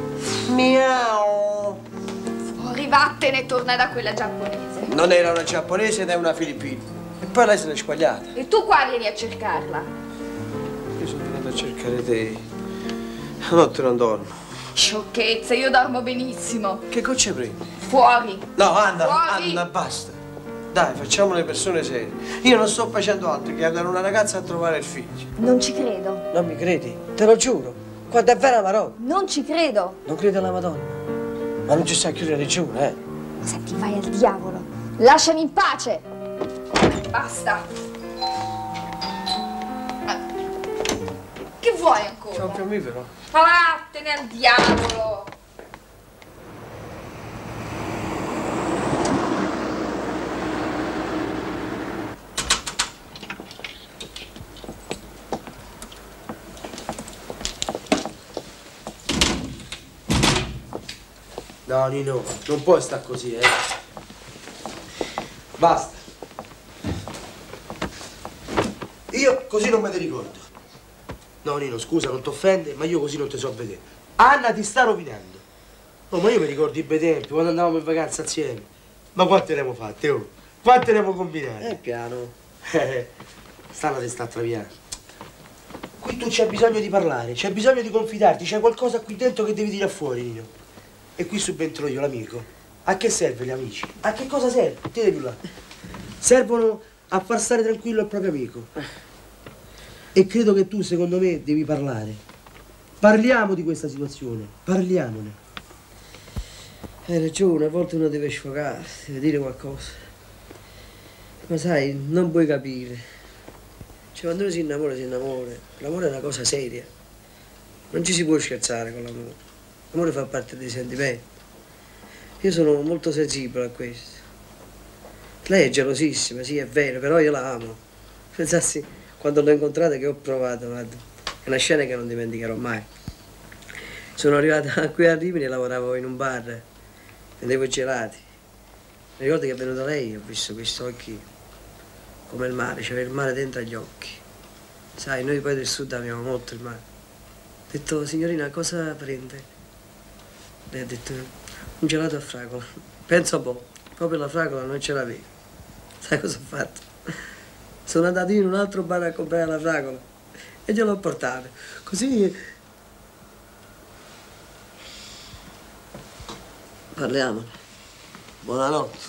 Miau.
Fuori, vattene e torna da quella giapponese.
Non era una giapponese ed è una filippina. E poi lei se n'è squagliata.
E tu qua vieni a cercarla.
Io sono venuto a cercare te. La notte non dormo.
Sciocchezze, io dormo benissimo.
Che gocce prendi?
Fuori.
No, Anna,
Fuori.
Anna, basta. Dai, facciamo le persone serie. Io non sto facendo altro che andare una ragazza a trovare il figlio.
Non ci credo.
Non mi credi? Te lo giuro. Quando è vera la roba.
Non ci credo.
Non credi alla Madonna? Ma non ci sta chiudere religione, eh?
Senti, vai al diavolo. Lasciami in pace. Basta. Ma che vuoi ancora?
C'è un fiammifero.
Ma vattene al diavolo!
No, Nino, non puoi stare così, eh. Basta. Io così non me ne ricordo. No, Nino, scusa, non ti offende, ma io così non ti so vedere. Anna ti sta rovinando. No, ma io mi ricordo i bei tempi, quando andavamo in vacanza assieme. Ma quante ne abbiamo fatte, oh? Quante ne abbiamo combinate?
Eh, piano.
Eh, stanno ti sta traviando. Qui tu c'hai bisogno di parlare, c'hai bisogno di confidarti, c'è qualcosa qui dentro che devi tirare fuori, Nino. E qui subentro io, l'amico. A che serve gli amici? A che cosa serve? Tieni più là. Servono a far stare tranquillo il proprio amico. E credo che tu, secondo me, devi parlare. Parliamo di questa situazione, parliamone.
Hai ragione, a volte uno deve sfogare, deve dire qualcosa. Ma sai, non puoi capire. Cioè, quando uno si innamora, si innamora. L'amore è una cosa seria. Non ci si può scherzare con l'amore. L'amore fa parte dei sentimenti. Io sono molto sensibile a questo. Lei è gelosissima, sì, è vero, però io la amo. Pensassi, quando l'ho incontrata, che ho provato, guarda. È una scena che non dimenticherò mai. Sono arrivata qui a Rimini e lavoravo in un bar. Vendevo gelati. Mi ricordo che è venuta lei e ho visto questi occhi come il mare, c'aveva il mare dentro agli occhi. Sai, noi poi del sud amiamo molto il mare. Ho detto, signorina, cosa prende? Lei ha detto, un gelato a fragola. Penso un po', proprio la fragola non ce l'avevo. Sai cosa ho fatto? Sono andato in un altro bar a comprare la fragola e gliel'ho portata. Così... Parliamo. Buonanotte.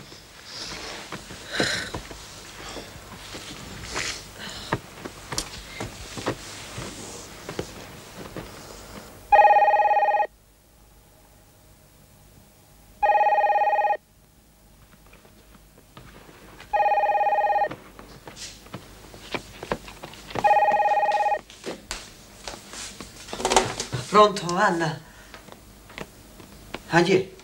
Pronto, Anna? Ah, chi è?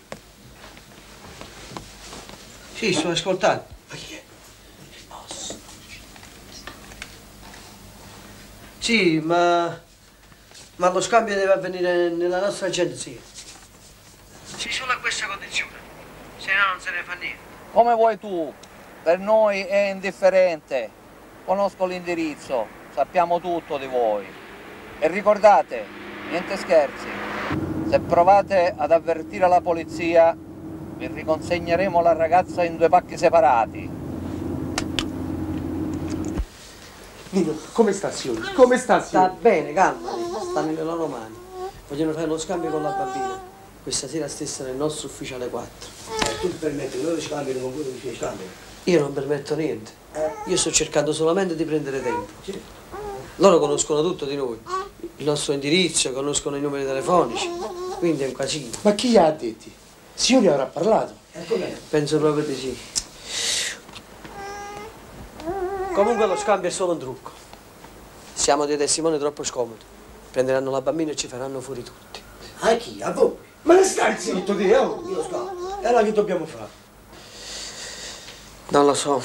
Sì, sto ascoltando. Ma chi è? Il boss. Sì, ma... ma lo scambio deve avvenire nella nostra agenzia. Sì, solo a questa condizione. Se no non se ne fa niente.
Come vuoi tu, per noi è indifferente. Conosco l'indirizzo, sappiamo tutto di voi. E ricordate, niente scherzi. Se provate ad avvertire la polizia, vi riconsegneremo la ragazza in due pacchi separati.
Nino, come sta Sioni? Come sta Sioni?
Sta bene, calma, sta nelle loro mani. Vogliono fare lo scambio con la bambina. Questa sera stessa nel nostro ufficio alle quattro.
Eh, tu ti permetti che loro scambiano con quello che scambiano?
Io non permetto niente. Io sto cercando solamente di prendere tempo. Loro conoscono tutto di noi. Il nostro indirizzo, conoscono i numeri telefonici. Quindi è un casino.
Ma chi gli ha detti? Sioni avrà parlato?
Penso proprio di sì. Comunque lo scambio è solo un trucco. Siamo dei testimoni troppo scomodi. Prenderanno la bambina e ci faranno fuori tutti.
A chi? A voi?
Ma stai zitto, te, oh?
Io scappo.
E allora che dobbiamo fare?
Non lo so.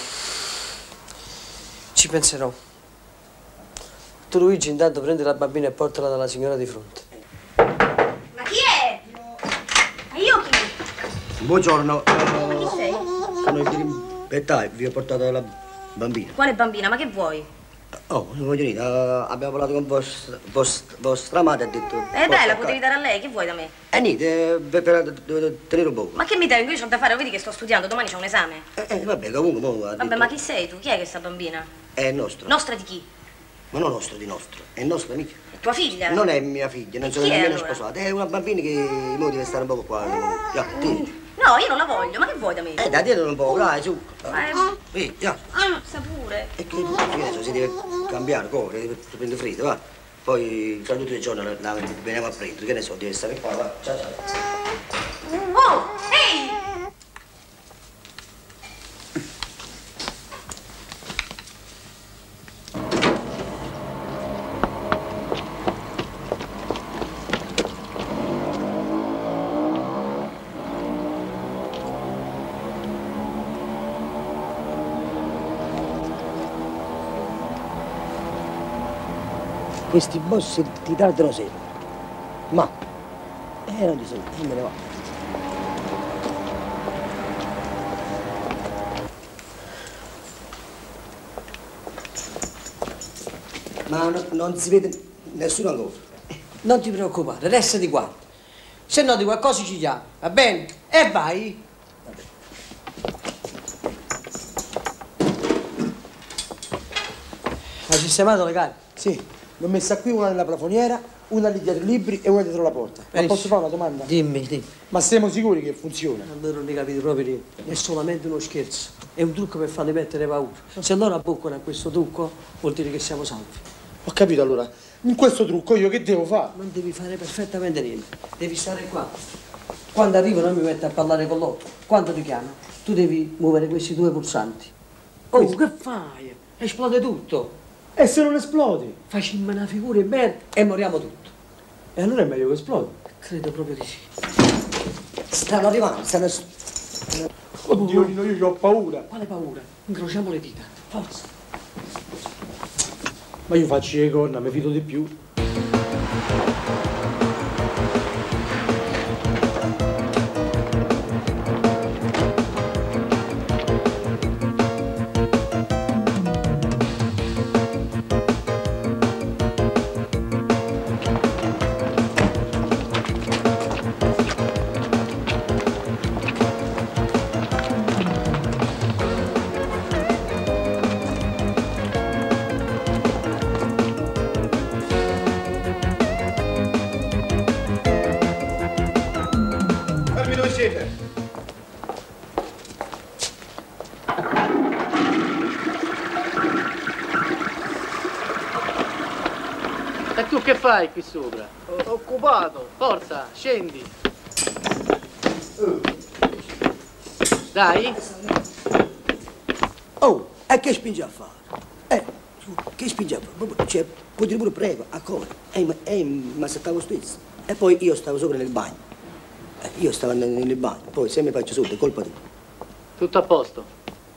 Ci penserò. Tu, Luigi, intanto prendi la bambina e portala dalla signora di fronte.
Ma chi è? Ma io chi?
Buongiorno.
Ma chi sei?
Sono il dirimpettaio, vi ho portato la bambina.
Quale bambina? Ma che vuoi?
Oh, voglio dire, uh, abbiamo parlato con vostra, vostra, vostra madre e ha detto...
Eh dai, la potevi dare a lei, che vuoi da me?
Eh niente, eh, per, per, per tenere un po'.
Ma che mi tengo? Io c'ho da fare, vedi che sto studiando, domani c'ho un esame.
Eh, eh vabbè, comunque, mo, ha
Vabbè,
detto...
ma chi sei tu? Chi è questa bambina?
È nostro.
Nostra di chi?
Ma non nostro di nostro, è nostra amica.
Tua figlia?
Non è mia figlia, non sono
Chi è,
nemmeno
allora?
sposata, è una bambina che mo deve stare un po' qua. Già, tieni.
No, io non la voglio, ma che vuoi da me?
Eh, dai, tieni un po', dai, su.
Ma è...
Sì, già.
Ah, sa pure.
E che adesso si deve cambiare, corre, deve prendere freddo, va. Poi tra tutti i giorni la, la veniamo a prendere, che ne so, deve stare qua, va. Ciao, ciao.
Oh, ehi!
questi boss ti tardano sempre. Ma, eh, non ci sono, non me ne va. Ma no, non si vede nessuno ancora.
Non ti preoccupare, resta di qua. Se no di qualcosa ci chiami, va bene? E vai. Hai sistemato le carte?
Sì, l'ho messa qui una nella plafoniera, una lì dietro i libri e una dietro la porta. Ma posso fare una domanda?
Dimmi, dimmi.
Ma siamo sicuri che funziona?
Allora non ne capite proprio niente. È solamente uno scherzo. È un trucco per farli mettere paura. Se loro abboccano a questo trucco, vuol dire che siamo salvi.
Ho capito allora. In questo trucco io che devo fare?
Non devi fare perfettamente niente. Devi stare qua. Quando arrivo non mi metto a parlare con l'otto. Quando ti chiamo, tu devi muovere questi due pulsanti. Oh, questo. Che fai? Esplode tutto.
E se non esplode?
Facciamo una figura in merda e moriamo tutti.
E allora è meglio che esplode?
Credo proprio di sì.
Stanno arrivando, stanno...
Oddio, Nino, io ho paura.
Quale paura? Incrociamo le dita. Forza.
Ma io faccio le corna, mi fido di più.
E tu che fai qui sopra? Occupato. Forza, scendi. Dai.
Oh, e che spingi a fare? Eh, che spingi a fare? Cioè, puoi dire pure prego, a come? Eh, ma, eh, ma stavo stesso. E poi io stavo sopra nel bagno. Eh, io stavo nel, nel bagno, poi se mi faccio sotto è colpa tua.
Tutto a posto.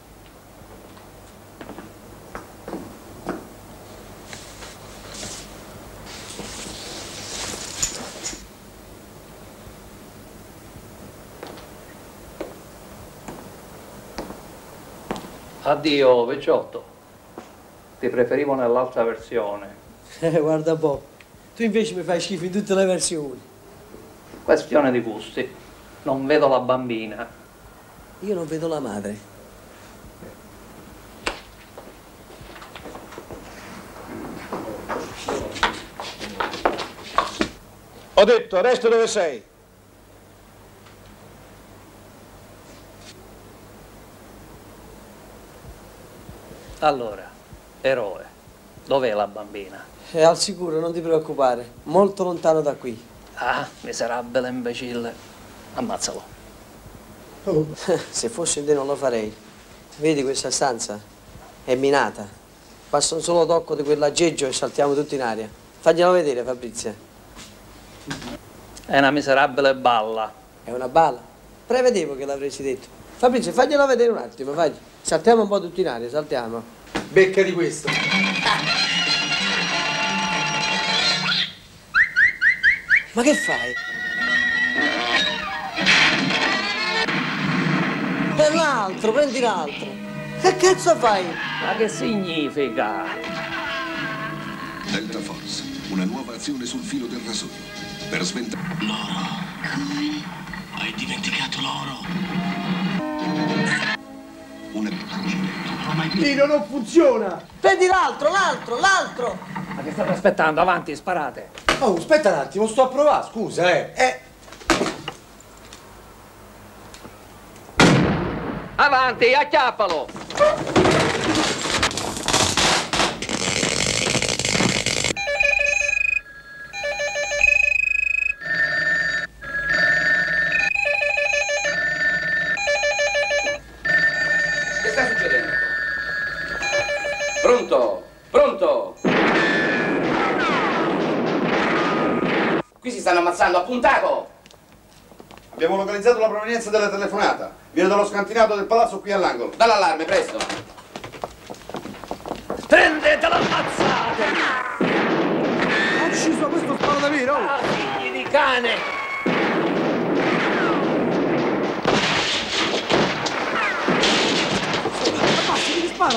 Addio, Vecchiotto. Ti preferivo nell'altra versione.
Eh, guarda un po'. Tu invece mi fai schifo in tutte le versioni.
Questione di gusti. Non vedo la bambina.
Io non vedo la madre.
Ho detto, resto dove sei.
Allora, eroe, dov'è la bambina?
È al sicuro, non ti preoccupare. Molto lontano da qui.
Ah, miserabile imbecille. Ammazzalo.
Oh. Se fossi te non lo farei. Vedi questa stanza? È minata. Basta un solo tocco di quell'aggeggio e saltiamo tutti in aria. Faglielo vedere, Fabrizia.
È una miserabile balla.
È una balla? Prevedevo che l'avresti detto. Fabrizia, faglielo vedere un attimo, fagli. Saltiamo un po' tutti in aria, saltiamo.
Becca di questo.
Ma che fai? Per l'altro, prendi l'altro. Che cazzo fai?
Ma che significa?
Delta Force, una nuova azione sul filo del rasoio. Per sventare...
L'oro. Hai dimenticato l'oro.
Una...
Nino, non funziona!
Prendi l'altro, l'altro, l'altro!
Ma che state aspettando? Avanti, sparate!
Oh, aspetta un attimo, sto a provare, scusa, eh! eh.
Avanti, acchiappalo!
Che sta succedendo? Pronto? Pronto? Qui si stanno ammazzando, appuntato!
Abbiamo localizzato la provenienza della telefonata. Viene dallo scantinato del palazzo qui all'angolo.
Dall'allarme, presto!
Prendetelo, ammazzate!
davvero?
Ah, figli di cane!
Abbassi, ti sparo!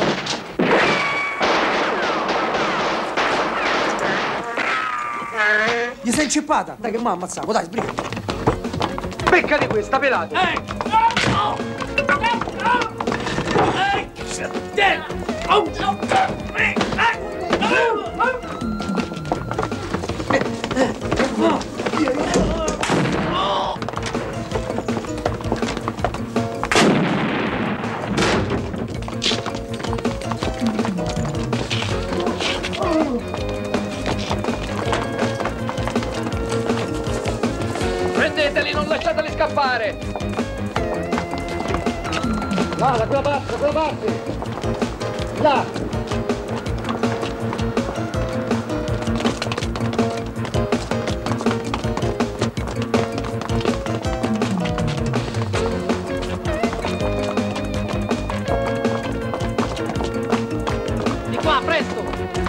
Gli sei inceppata? Dai che mo' ammazziamo, dai, sbrigati! Beccati questa, pelato!
Ehi! Oh! Ehi! Oh! Prendeteli, non lasciateli scappare!
Là, da quella parte, da quella parte! Là!
Di qua, presto!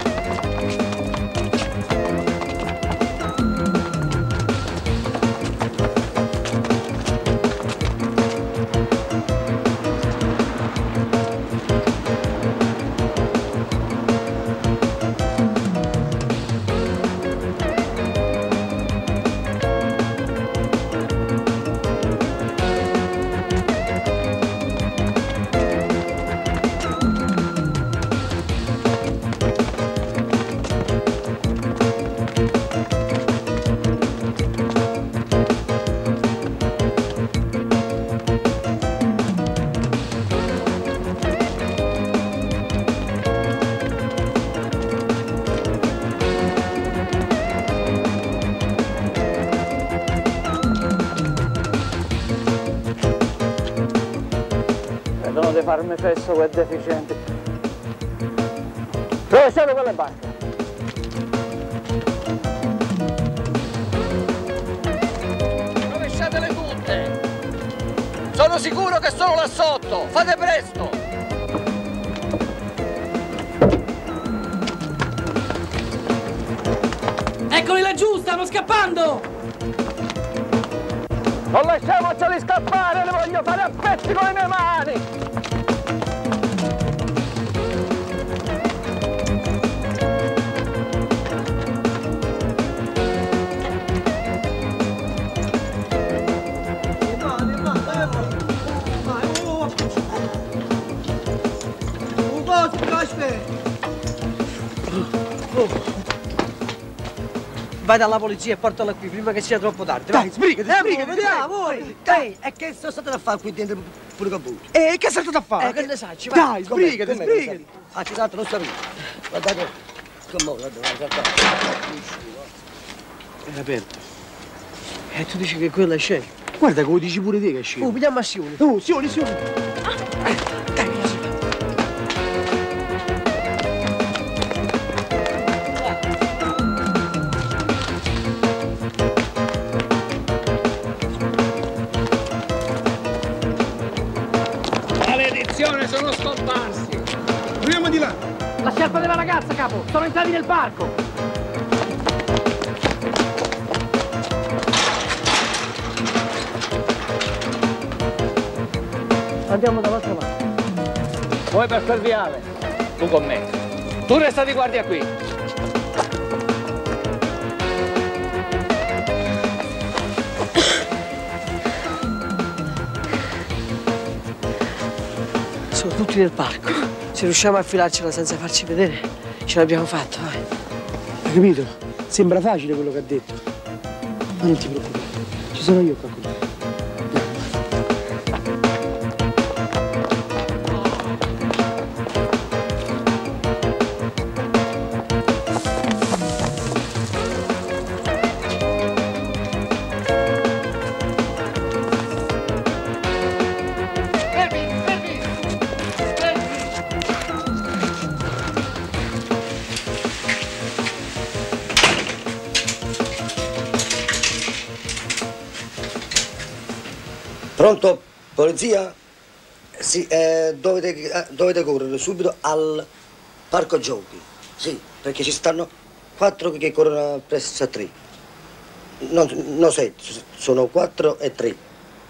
Credono di farmi fesso quel deficiente. Rovesciate quelle barche.
Rovesciatele tutte! Sono sicuro che sono là sotto! Fate presto!
Eccoli laggiù, stanno scappando!
Non lasciamoceli scappare, le voglio fare a pezzi con le mie mani!
Vai dalla polizia e portala qui prima che sia troppo tardi.
Dai, sbrigati, sbrigati,
dai, voi! Dai, e che sono stato a fare qui dentro pure con voi?
E che sei stato a fare?
Eh, che ne sai? Vai.
Dai, sbrigati,
Com'è,
sbrigati!
Ah, ci tanto non sapevo. Guardate, come guarda, guarda, è aperto. E tu dici che quella è scena?
Guarda che lo dici pure te che è scena.
Oh, pigliamo a Sioni.
Oh, Sioni, Sioni!
Dai,
sono scomparsi!
Proviamo di là!
La sciarpa della ragazza, capo! Sono entrati nel parco!
Andiamo dall'altra parte.
Voi per quel viale, tu con me. Tu resta di guardia qui.
Sono tutti nel parco. Se riusciamo a filarcela senza farci vedere, ce l'abbiamo fatta, vai.
Hai capito? Sembra facile quello che ha detto. Ma non ti preoccupare, ci sono io qua con te.
Pronto? Polizia? Sì, eh, dovete, eh, dovete correre subito al parco giochi. Sì, perché ci stanno quattro che corrono presso a tre. No, no, sette, sono quattro e tre.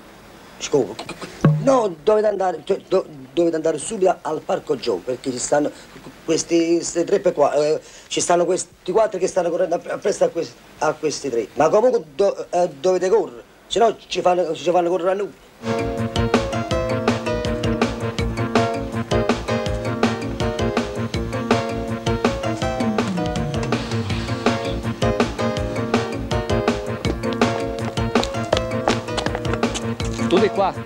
No, dovete andare, cioè, do, dovete andare subito al Parco Joe, perché ci stanno questi, questi tre per qua, eh, ci stanno questi quattro che stanno correndo appresso a questi, a questi tre. Ma comunque do, eh, dovete correre, se no ci fanno, ci fanno correre a noi.
Tu di qua.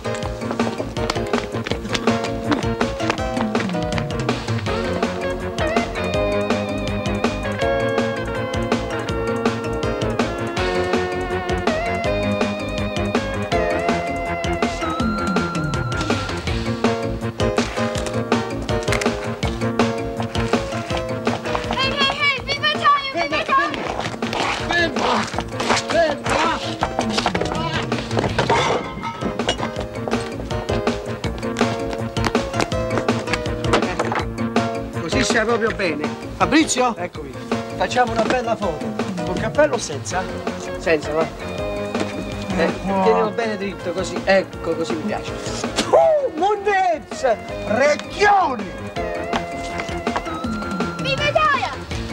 Sia proprio bene. Fabrizio? Eccomi. Facciamo una bella foto. Con cappello o senza?
Senza, va. Eh,
Wow.
tienilo bene dritto, così. Ecco, così mi piace.
Uh, monnezza! Recchioni!
Viva Italia!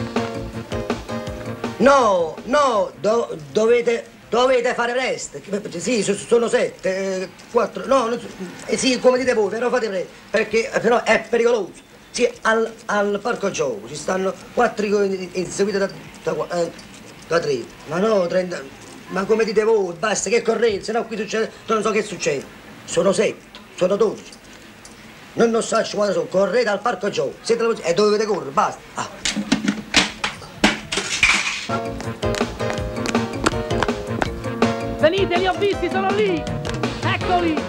No, no, do, dovete, dovete fare presto. Sì, so- sono sette, eh, quattro, no, non so- eh, sì, come dite voi, però fate presto, perché però è pericoloso. Sì, al, al Parco Gioco ci stanno quattro inseguiti da, da, eh, da tre. Ma no, trenta. Ma come dite voi, basta che correte, se no qui succede, non so che succede. Sono sette, sono dodici. Non non so quando sono, correte al Parco Gioco, siete la e dovete correre, basta. Ah.
Venite, li ho visti, sono lì! Eccoli!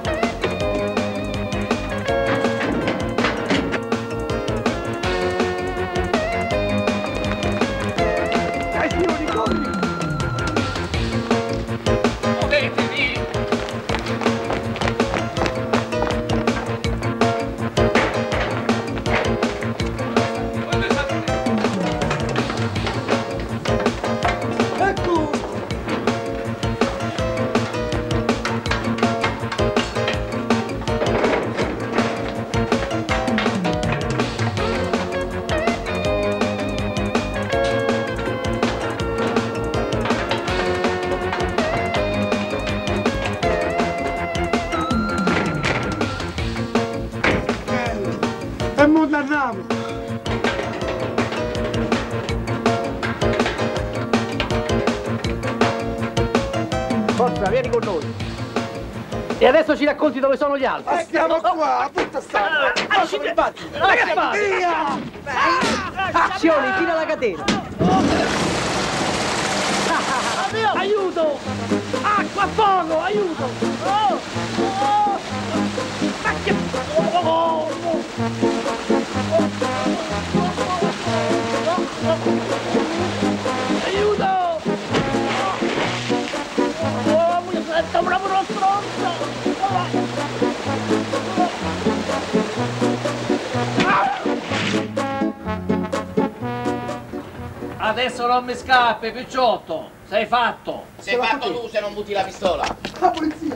E mo andiamo.
Forza, vieni con noi. E adesso ci racconti dove sono gli altri.
Eh, stiamo qua, tutta sta.
Via!
Azione, tira la catena.
Aiuto! Acqua, fuoco, aiuto! Oh! Oh! Ma che... Oh! Aiuto! Oh, mi sento proprio uno stronzo! Adesso non mi scappi, picciotto! Sei fatto!
Sei fatto tu se non butti la pistola!
La polizia!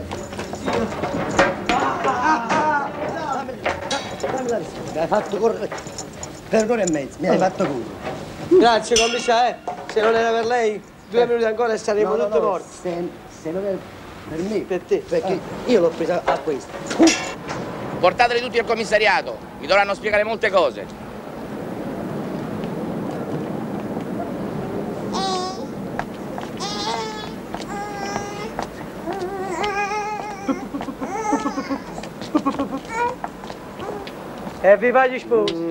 Mi hai fatto correre per un'ora e mezza, mi hai fatto correre.
Grazie, commissario. Se non era per lei, due minuti ancora e saremmo
No, no,
tutti
no,
morti.
Se, se non è per me,
Per te.
perché io l'ho presa a questa.
Portateli tutti al commissariato, mi dovranno spiegare molte cose.
E viva gli sposi!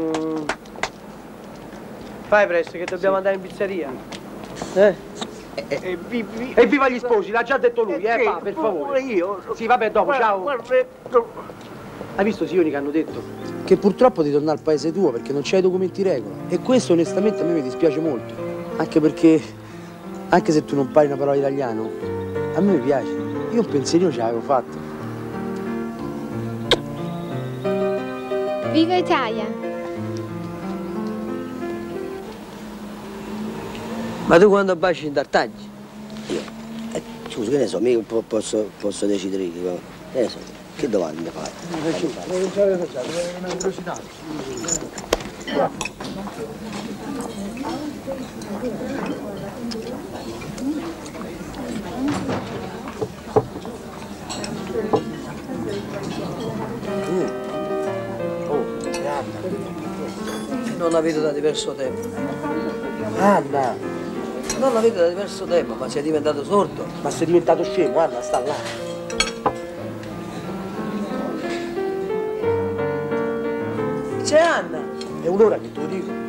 Fai presto che dobbiamo andare in pizzeria. Eh?
E viva gli sposi, l'ha già detto lui, eh, pa, per favore.
Io.
Sì, vabbè, dopo, ciao. Hai visto, signori, che hanno detto? Che purtroppo devi tornare al paese tuo perché non c'hai i documenti in regola. E questo onestamente a me mi dispiace molto. Anche perché, anche se tu non parli una parola italiano, a me mi piace. Io un pensierino ce l'avevo fatto.
Viva Italia!
Ma tu quando baci in tartaggi?
Io? Eh, scusa, che ne so, mica po- posso, posso decidere io. Che ne so, che domande fai?
Una curiosità.
Non la vedo da diverso tempo.
Anna!
Non la vedo da diverso tempo, ma sei diventato sordo.
Ma sei diventato scemo, Anna, sta là.
C'è Anna!
È un'ora che te lo dico.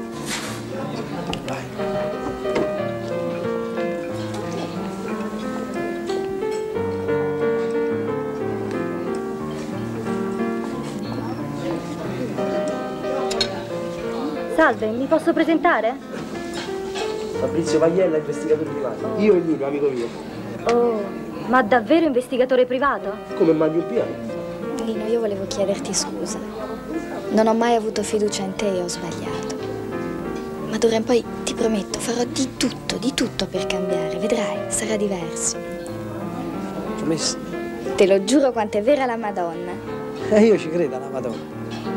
Salve, mi posso presentare?
Fabrizio Pagliella, investigatore privato. Io e Nino, amico mio.
Oh, ma davvero investigatore privato?
Come mangi un piano?
Nino, io volevo chiederti scusa. Non ho mai avuto fiducia in te e ho sbagliato. Ma d'ora in poi, ti prometto, farò di tutto, di tutto per cambiare. Vedrai, sarà diverso.
Promessa?
Te lo giuro quanto è vera la Madonna.
Eh, io ci credo alla Madonna.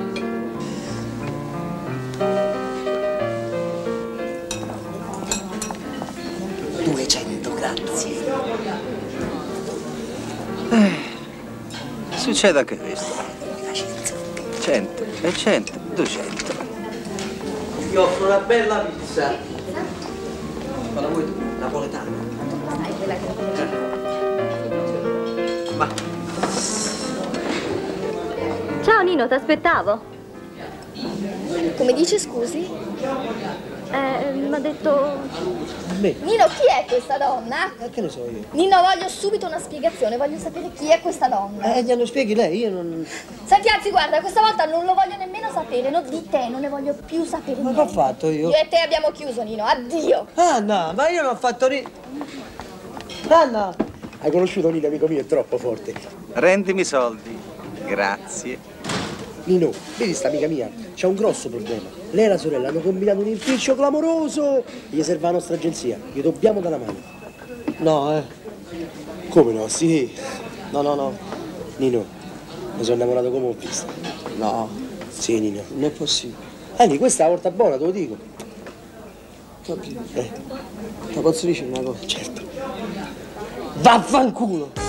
duecento, grazie.
Eh, succede anche questo. cento, e cento, duecento.
Ti offro una bella pizza. Ma la vuoi tu? Napoletana.
Ma... Ciao Nino, ti aspettavo.
Come dici, scusi?
Eh, mi ha detto...
Me.
Nino, chi è questa donna?
Eh, che ne so io?
Nino, voglio subito una spiegazione, voglio sapere chi è questa donna.
Eh, glielo spieghi lei, io non...
Senti, anzi, guarda, questa volta non lo voglio nemmeno sapere, no, di te, non ne voglio più sapere
Ma
niente.
che ho fatto io?
Io e te abbiamo chiuso, Nino, addio.
Anna, ma io non ho fatto niente. Anna!
Hai conosciuto Nino, amico mio, è troppo forte.
Rendimi i soldi. Grazie.
Nino, vedi sta amica mia, c'ha un grosso problema. Lei e la sorella hanno combinato un impiccio clamoroso. Gli serve la nostra agenzia, gli dobbiamo dare la mano.
No, eh.
Come no? Sì.
No, no, no.
Nino, mi sono innamorato come ho visto.
No.
Sì, Nino.
Non è possibile.
Anni, questa è la volta buona, te lo dico.
Oddio.
Eh.
Ti posso dire una cosa?
Certo.
Vaffanculo!